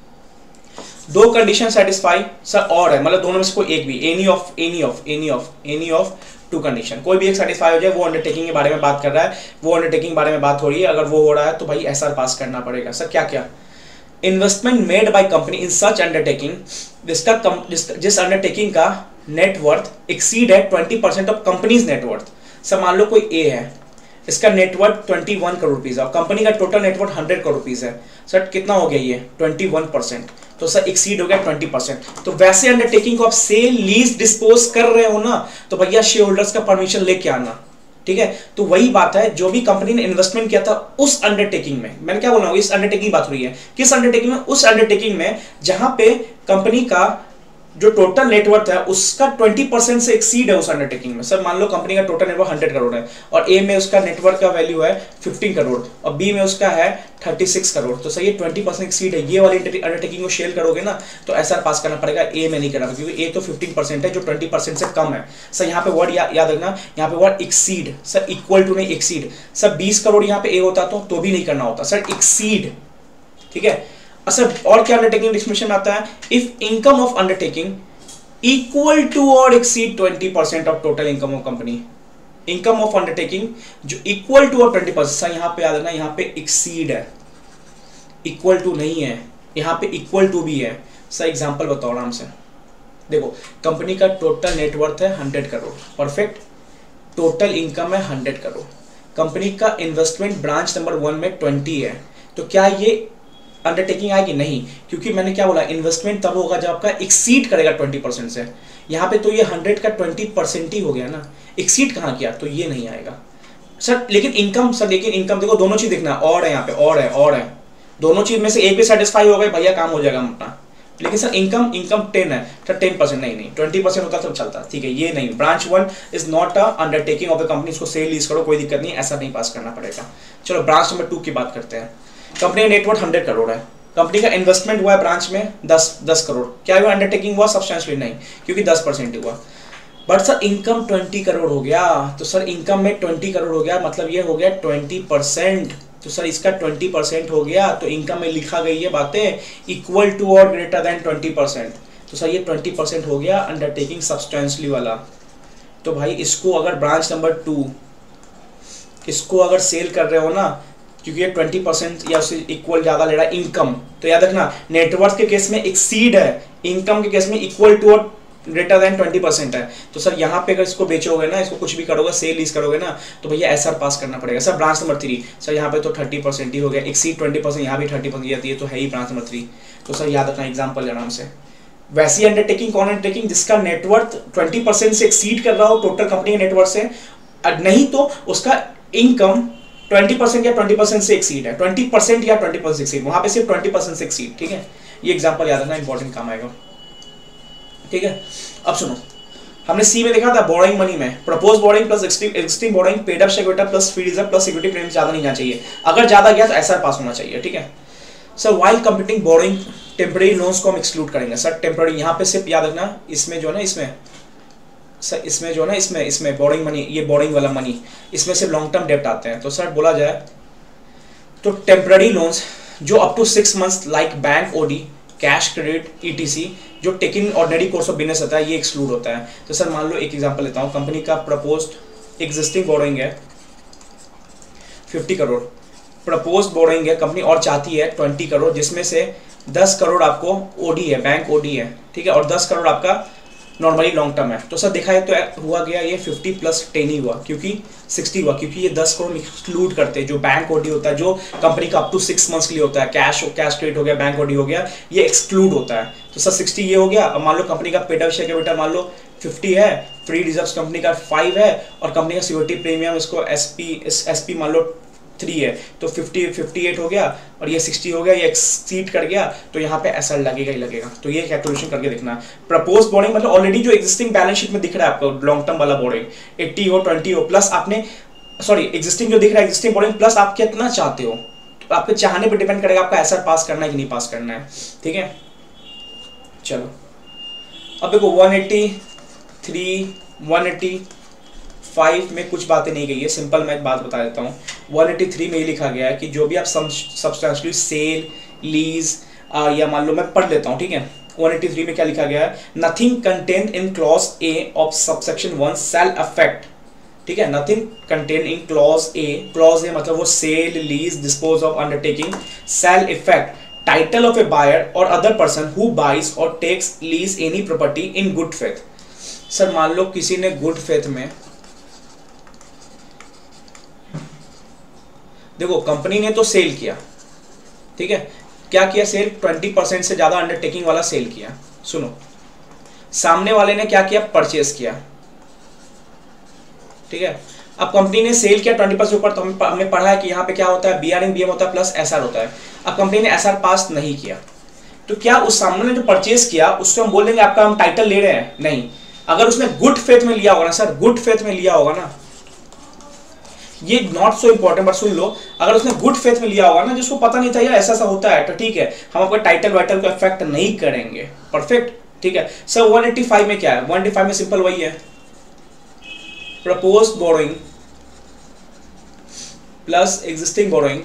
दो कंडीशन सेटिस्फाई सर और है, मतलब दोनों में से कोई एक भी, any of any of any of any of two condition, कोई भी एक सेटिस्फाई हो जाए, वो अंडरटेकिंग के बारे में बात कर रहा है, वो अंडरटेकिंग बारे में बात हो रही है, अगर वो हो रहा है तो भाई एसआर पास करना पड़ेगा। सर क्या क्या? Investment made by company in such undertaking जिसका जिस अंडरटेकिंग का नेटवर्थ एक्सीड है twenty percent of companies net worth. Sir मान लो कोई ए है, इसका net worth twenty one crore rupees है और कंपनी का total net worth hundred crore rupees है। सर कितना हो गया ये? ट्वेंटी वन परसेंट, तो सर एक्सीड हो गया ट्वेंटी परसेंट। तो वैसे अंडरटेकिंग को आप सेल, लीज, डिस्पोज कर रहे हो ना, तो भैया शेयर होल्डर्स का परमिशन लेके आना, ठीक है। तो वही बात है, जो भी कंपनी ने इन्वेस्टमेंट किया था उस अंडरटेकिंग में, मैंने क्या बोला हूं, इस अंडरटेकिंग की बात हो रही है, किस अंडरटेकिंग में? उस अंडरटेकिंग में जहां पे कंपनी का जो टोटल नेटवर्थ है उसका ट्वेंटी परसेंट से एक्सीड है उस अंडरटेकिंग में। सर मान लो कंपनी का टोटल नेटवर्थ हंड्रेड करोड़ है और ए में उसका नेटवर्थ का वैल्यू है फिफ्टीन करोड़ और बी में उसका है थर्टी सिक्स करोड़, तो सर ये ट्वेंटी परसेंट एक्सीड है, ये वाली अंडरटेकिंग को शेयर करोगे ना तो एसआर पास करना पड़ेगा, ए में नहीं करना, क्योंकि ए तो फिफ्टीन परसेंट है जो ट्वेंटी परसेंट से कम है। सर यहाँ पे वर्ड या, याद रखना, यहाँ पे word exceed, sir equal to नहीं एक्सीड। सर बीस करोड़ यहाँ पे ए होता तो, तो भी नहीं करना होता, सर एक्सीड, ठीक है। सर और क्या अंडरटेकिंग डिस्क्रिप्शन में आता है? If income of undertaking equal to और exceed twenty percent of total income of company, income of undertaking जो इक्वल टू और ट्वेंटी परसेंट, सर यहाँ पे याद रखना, यहाँ पे एक्सीड है, इक्वल टू नहीं है, यहाँ पे इक्वल टू भी है। सर एग्जांपल बताओ आराम से, देखो कंपनी का टोटल नेटवर्थ है hundred crore, perfect, total income है हंड्रेड करोड़, कंपनी का इन्वेस्टमेंट ब्रांच नंबर वन में ट्वेंटी है, तो क्या ये अंडरटेकिंग आएगी? नहीं, क्योंकि मैंने क्या बोला, इन्वेस्टमेंट तब होगा जब आपका एक्सीड करेगा ट्वेंटी परसेंट से। यहाँ पे तो ये हंड्रेड का ट्वेंटी परसेंट ही हो गया ना, एक्सीड कहाँ किया, तो ये नहीं आएगा। सर लेकिन इनकम, सर लेकिन इनकम देखो दोनों चीज देखना, और है यहाँ पे, और है और है, दोनों चीज में से एक भी सेटिस्फाई हो गई भैया काम हो जाएगा अपना। लेकिन सर इनकम इनकम टेन है, सर टेन परसेंट नहीं नहीं ट्वेंटी परसेंट होता तो चलता, ठीक है, ये नहीं। Branch one is not a undertaking of the company, इसको सेल लीज करो कोई दिक्कत नहीं, ऐसा नहीं पास करना पड़ेगा। चलो ब्रांच नंबर टू की बात करते हैं। कंपनी का नेटवर्थ हंड्रेड करोड़ है, कंपनी का इन्वेस्टमेंट हुआ है ब्रांच में दस दस करोड़, क्या हुआ अंडरटेकिंग हुआ? सब्सटेंशियली नहीं, क्योंकि दस परसेंट हुआ। But sir income twenty crore हो गया, तो सर इनकम में ट्वेंटी करोड़ हो गया, मतलब ये हो गया ट्वेंटी परसेंट, तो सर इसका ट्वेंटी परसेंट हो गया, तो इनकम में लिखा गई है बातें इक्वल टू और ग्रेटर देन ट्वेंटी परसेंट, तो सर ये ट्वेंटी परसेंट हो गया अंडरटेकिंग सब्सटेंशियली वाला। तो भाई इसको अगर ब्रांच नंबर टू, इसको अगर सेल कर रहे हो ना, क्योंकि ये ट्वेंटी परसेंट या उससे इक्वल ज्यादा ले रहा है इनकम, तो याद रखना नेटवर्थ के केस में एक्सीड है, इनकम के केस में इक्वल टू और ग्रेटर देन ट्वेंटी परसेंट है, तो सर यहाँ पे अगर इसको बेचोगे ना, इसको कुछ भी करोगे, सेल लीज करोगे ना, तो भैया एसआर पास करना पड़ेगा। Sir branch number three, sir यहाँ पे तो थर्टी परसेंट ही हो गया, एक्सीड ट्वेंटी परसेंट, यहाँ भी थर्टी परसेंट जाती है, तो है ही ब्रांच नंबर थ्री। तो सर याद रखना एग्जाम्पल आराम से। वैसी अंडरटेकिंग कौन अंडरटेकिंग, जिसका नेटवर्थ ट्वेंटी परसेंट से एक्सीड कर रहा हो टोटल कंपनी के नेटवर्थ से, नहीं तो उसका इनकम ट्वेंटी परसेंट या ट्वेंटी परसेंट से एक्सीड है, ट्वेंटी परसेंट या ट्वेंटी परसेंट एक्सीड, वहां पे सिर्फ ट्वेंटी परसेंट से एक्सीड। ठीक है, ये एग्जांपल याद रखना, इंपॉर्टेंट काम आएगा। ठीक है, अब सुनो, हमने सी में देखा था बोरोइंग मनी में propose borrowing plus existing borrowing paid up security plus free reserve plus security premium ज्यादा नहीं जाना चाहिए, अगर ज्यादा गया तो एसआर पास होना चाहिए। ठीक है sir, while computing borrowing temporary loans को हम एक्सक्लूड करेंगे। सर टेम्परेरी यहाँ पे सिर्फ याद रखना, इसमें जो है ना, इसमें सर इसमें जो है ना, इसमें इसमें बोरोइंग मनी, ये बोरोइंग वाला मनी, इसमें सिर्फ लॉन्ग टर्म डेब्ट आते हैं। तो सर बोला जाए तो टेम्परेरी लोन्स जो up to six months like bank OD, cash credit, etc, जो taking ordinary course of business होता है, ये एक्सक्लूड होता है। तो सर मान लो एक एग्जांपल लेता हूँ, कंपनी का प्रपोज्ड एक्जिस्टिंग बोरोइंग है फिफ्टी करोड़, प्रपोज्ड बोरोइंग है कंपनी और चाहती है ट्वेंटी करोड़, जिसमें से दस करोड़ आपको ओडी है, बैंक ओडी है, ठीक है, और दस करोड़ आपका नॉर्मली लॉन्ग टर्म है। तो सर देखा है तो हुआ गया ये फिफ्टी प्लस टेन ही हुआ, क्योंकि सिक्सटी हुआ, क्योंकि ये दस करोड़ एक्सक्लूड करते हैं। जो बैंक ओडी होता है, जो कंपनी का अप टू सिक्स मंथ्स के लिए होता है, कैश कैश क्रेडिट हो गया, बैंक ओडी हो गया, ये एक्सक्लूड होता है। तो सर सिक्सटी ये हो गया। अब मान लो कंपनी का पेड अप शेयर कैपिटल मान लो फिफ्टी है, फ्री रिजर्व्स कंपनी का फाइव है, और कंपनी का सिक्योरिटी प्रीमियम इसको एसपी एसपी मान लो थ्री है, तो फिफ्टी फिफ्टी एट हो गया, और ये सिक्सटी हो गया, ये एक्सीड कर गया, तो यहाँ पे एसआर लगेगा ही लगेगा। तो ये कैलकुलेशन करके देखना। प्रपोज बोरोइंग मतलब ऑलरेडी जो एक्जिस्टिंग बैलेंस शीट में दिख रहा है आपको लॉन्ग टर्म वाला बोरोइंग एट्टी हो, ट्वेंटी हो, प्लस आपने सॉरी एक्जिस्टिंग जो दिख रहा है एक्जिस्टिंग बोरोइंग प्लस आप कितना चाहते हो, तो आपके चाहने पर डिपेंड करेगा आपका एसआर पास करना है कि नहीं पास करना है। ठीक है, चलो अब देखो one eighty three, one eighty five में कुछ बातें नहीं गई है, सिंपल मैं एक बात बता देता हूँ। वन एट्टी थ्री में ये लिखा गया है कि जो भी आप सब्सटेंशियली सेल लीज या मान लो मैं पढ़ लेता हूँ, ठीक है। वन एट्टी थ्री में क्या लिखा गया है, nothing contain in clause A of subsection one sale affect, ठीक है, nothing contain in clause A, clause A मतलब वो sale lease dispose of undertaking, sale effect title of a buyer और अदर पर्सन हु बाइज और takes lease any property in good faith. Sir मान लो किसी ने गुड फेथ में, देखो कंपनी ने तो सेल किया, ठीक है, क्या किया सेल, ट्वेंटी परसेंट से ज्यादा अंडरटेकिंग वाला सेल किया। सुनो, सामने वाले ने क्या किया, परचेस किया, ठीक है। अब कंपनी ने सेल किया ट्वेंटी परसेंट ऊपर, तो हमने पढ़ा है कि यहाँ पे क्या होता है, B R in B M होता है प्लस एस आर होता है। अब कंपनी ने एस आर पास नहीं किया, तो क्या उस सामने ने जो परचेस किया उससे हम बोल देंगे आपका हम टाइटल ले रहे हैं, नहीं। अगर उसने गुड फेथ में लिया होगा ना सर, गुड फेथ में लिया होगा ना, ये नॉट सो इंपॉर्टेंट बट सुन लो, अगर उसने गुड फेथ में लिया होगा ना, जिसको पता नहीं था यार ऐसा ऐसा होता है, तो ठीक है, हम आपका टाइटल वाइटल को इफेक्ट नहीं करेंगे, परफेक्ट, ठीक है। सर वन एट्टी फाइव में क्या है, वन एट्टी फाइव में सिंपल वही है, proposed borrowing plus existing borrowing,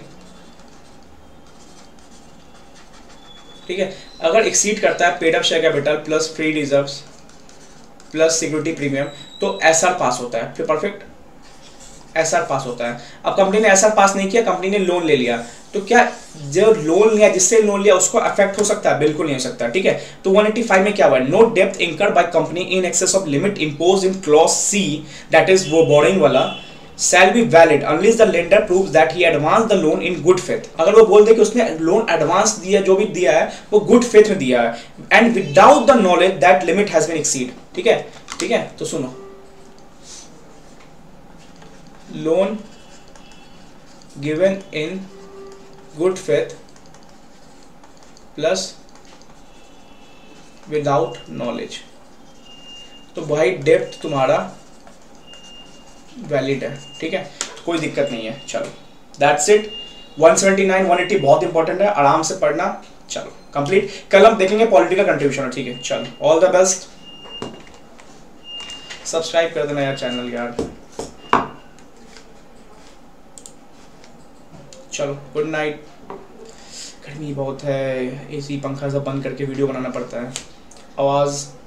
ठीक है। अगर एक्सीड करता है paid up share capital plus free reserves plus security premium, तो एसआर पास होता है, फिर परफेक्ट एसआर पास होता है। अब कंपनी ने एसआर पास नहीं किया, कंपनी ने लोन ले लिया, तो क्या जो लोन लिया, जिससे लोन लिया उसको अफेक्ट हो सकता है, बिल्कुल नहीं हो सकता, ठीक है। तो वन एट्टी फाइव में क्या हुआ, नो डेब्ट incurred by company in excess of limit imposed in clause C, that is वो बोरोइंग वाला, shall be valid unless the lender proves that he advanced the loan in good faith। अगर वो बोल दे कि उसने लोन एडवांस दिया, जो भी दिया है वो गुड फेथ में दिया है, and without the knowledge that limit has been exceed, ठीक है, ठीक है। तो सुनो, loan given in good faith plus without knowledge, तो भाई डेप्थ तुम्हारा वैलिड है, ठीक है, कोई दिक्कत नहीं है। चलो that's it, one seventy nine one eighty बहुत इंपॉर्टेंट है, आराम से पढ़ना। चलो कंप्लीट, कल हम देखेंगे पॉलिटिकल कंट्रीब्यूशन, ठीक है। चलो ऑल द बेस्ट, सब्सक्राइब कर देना यार चैनल यार। चलो गुड नाइट, गर्मी बहुत है, एसी पंखा सब बंद करके वीडियो बनाना पड़ता है, आवाज़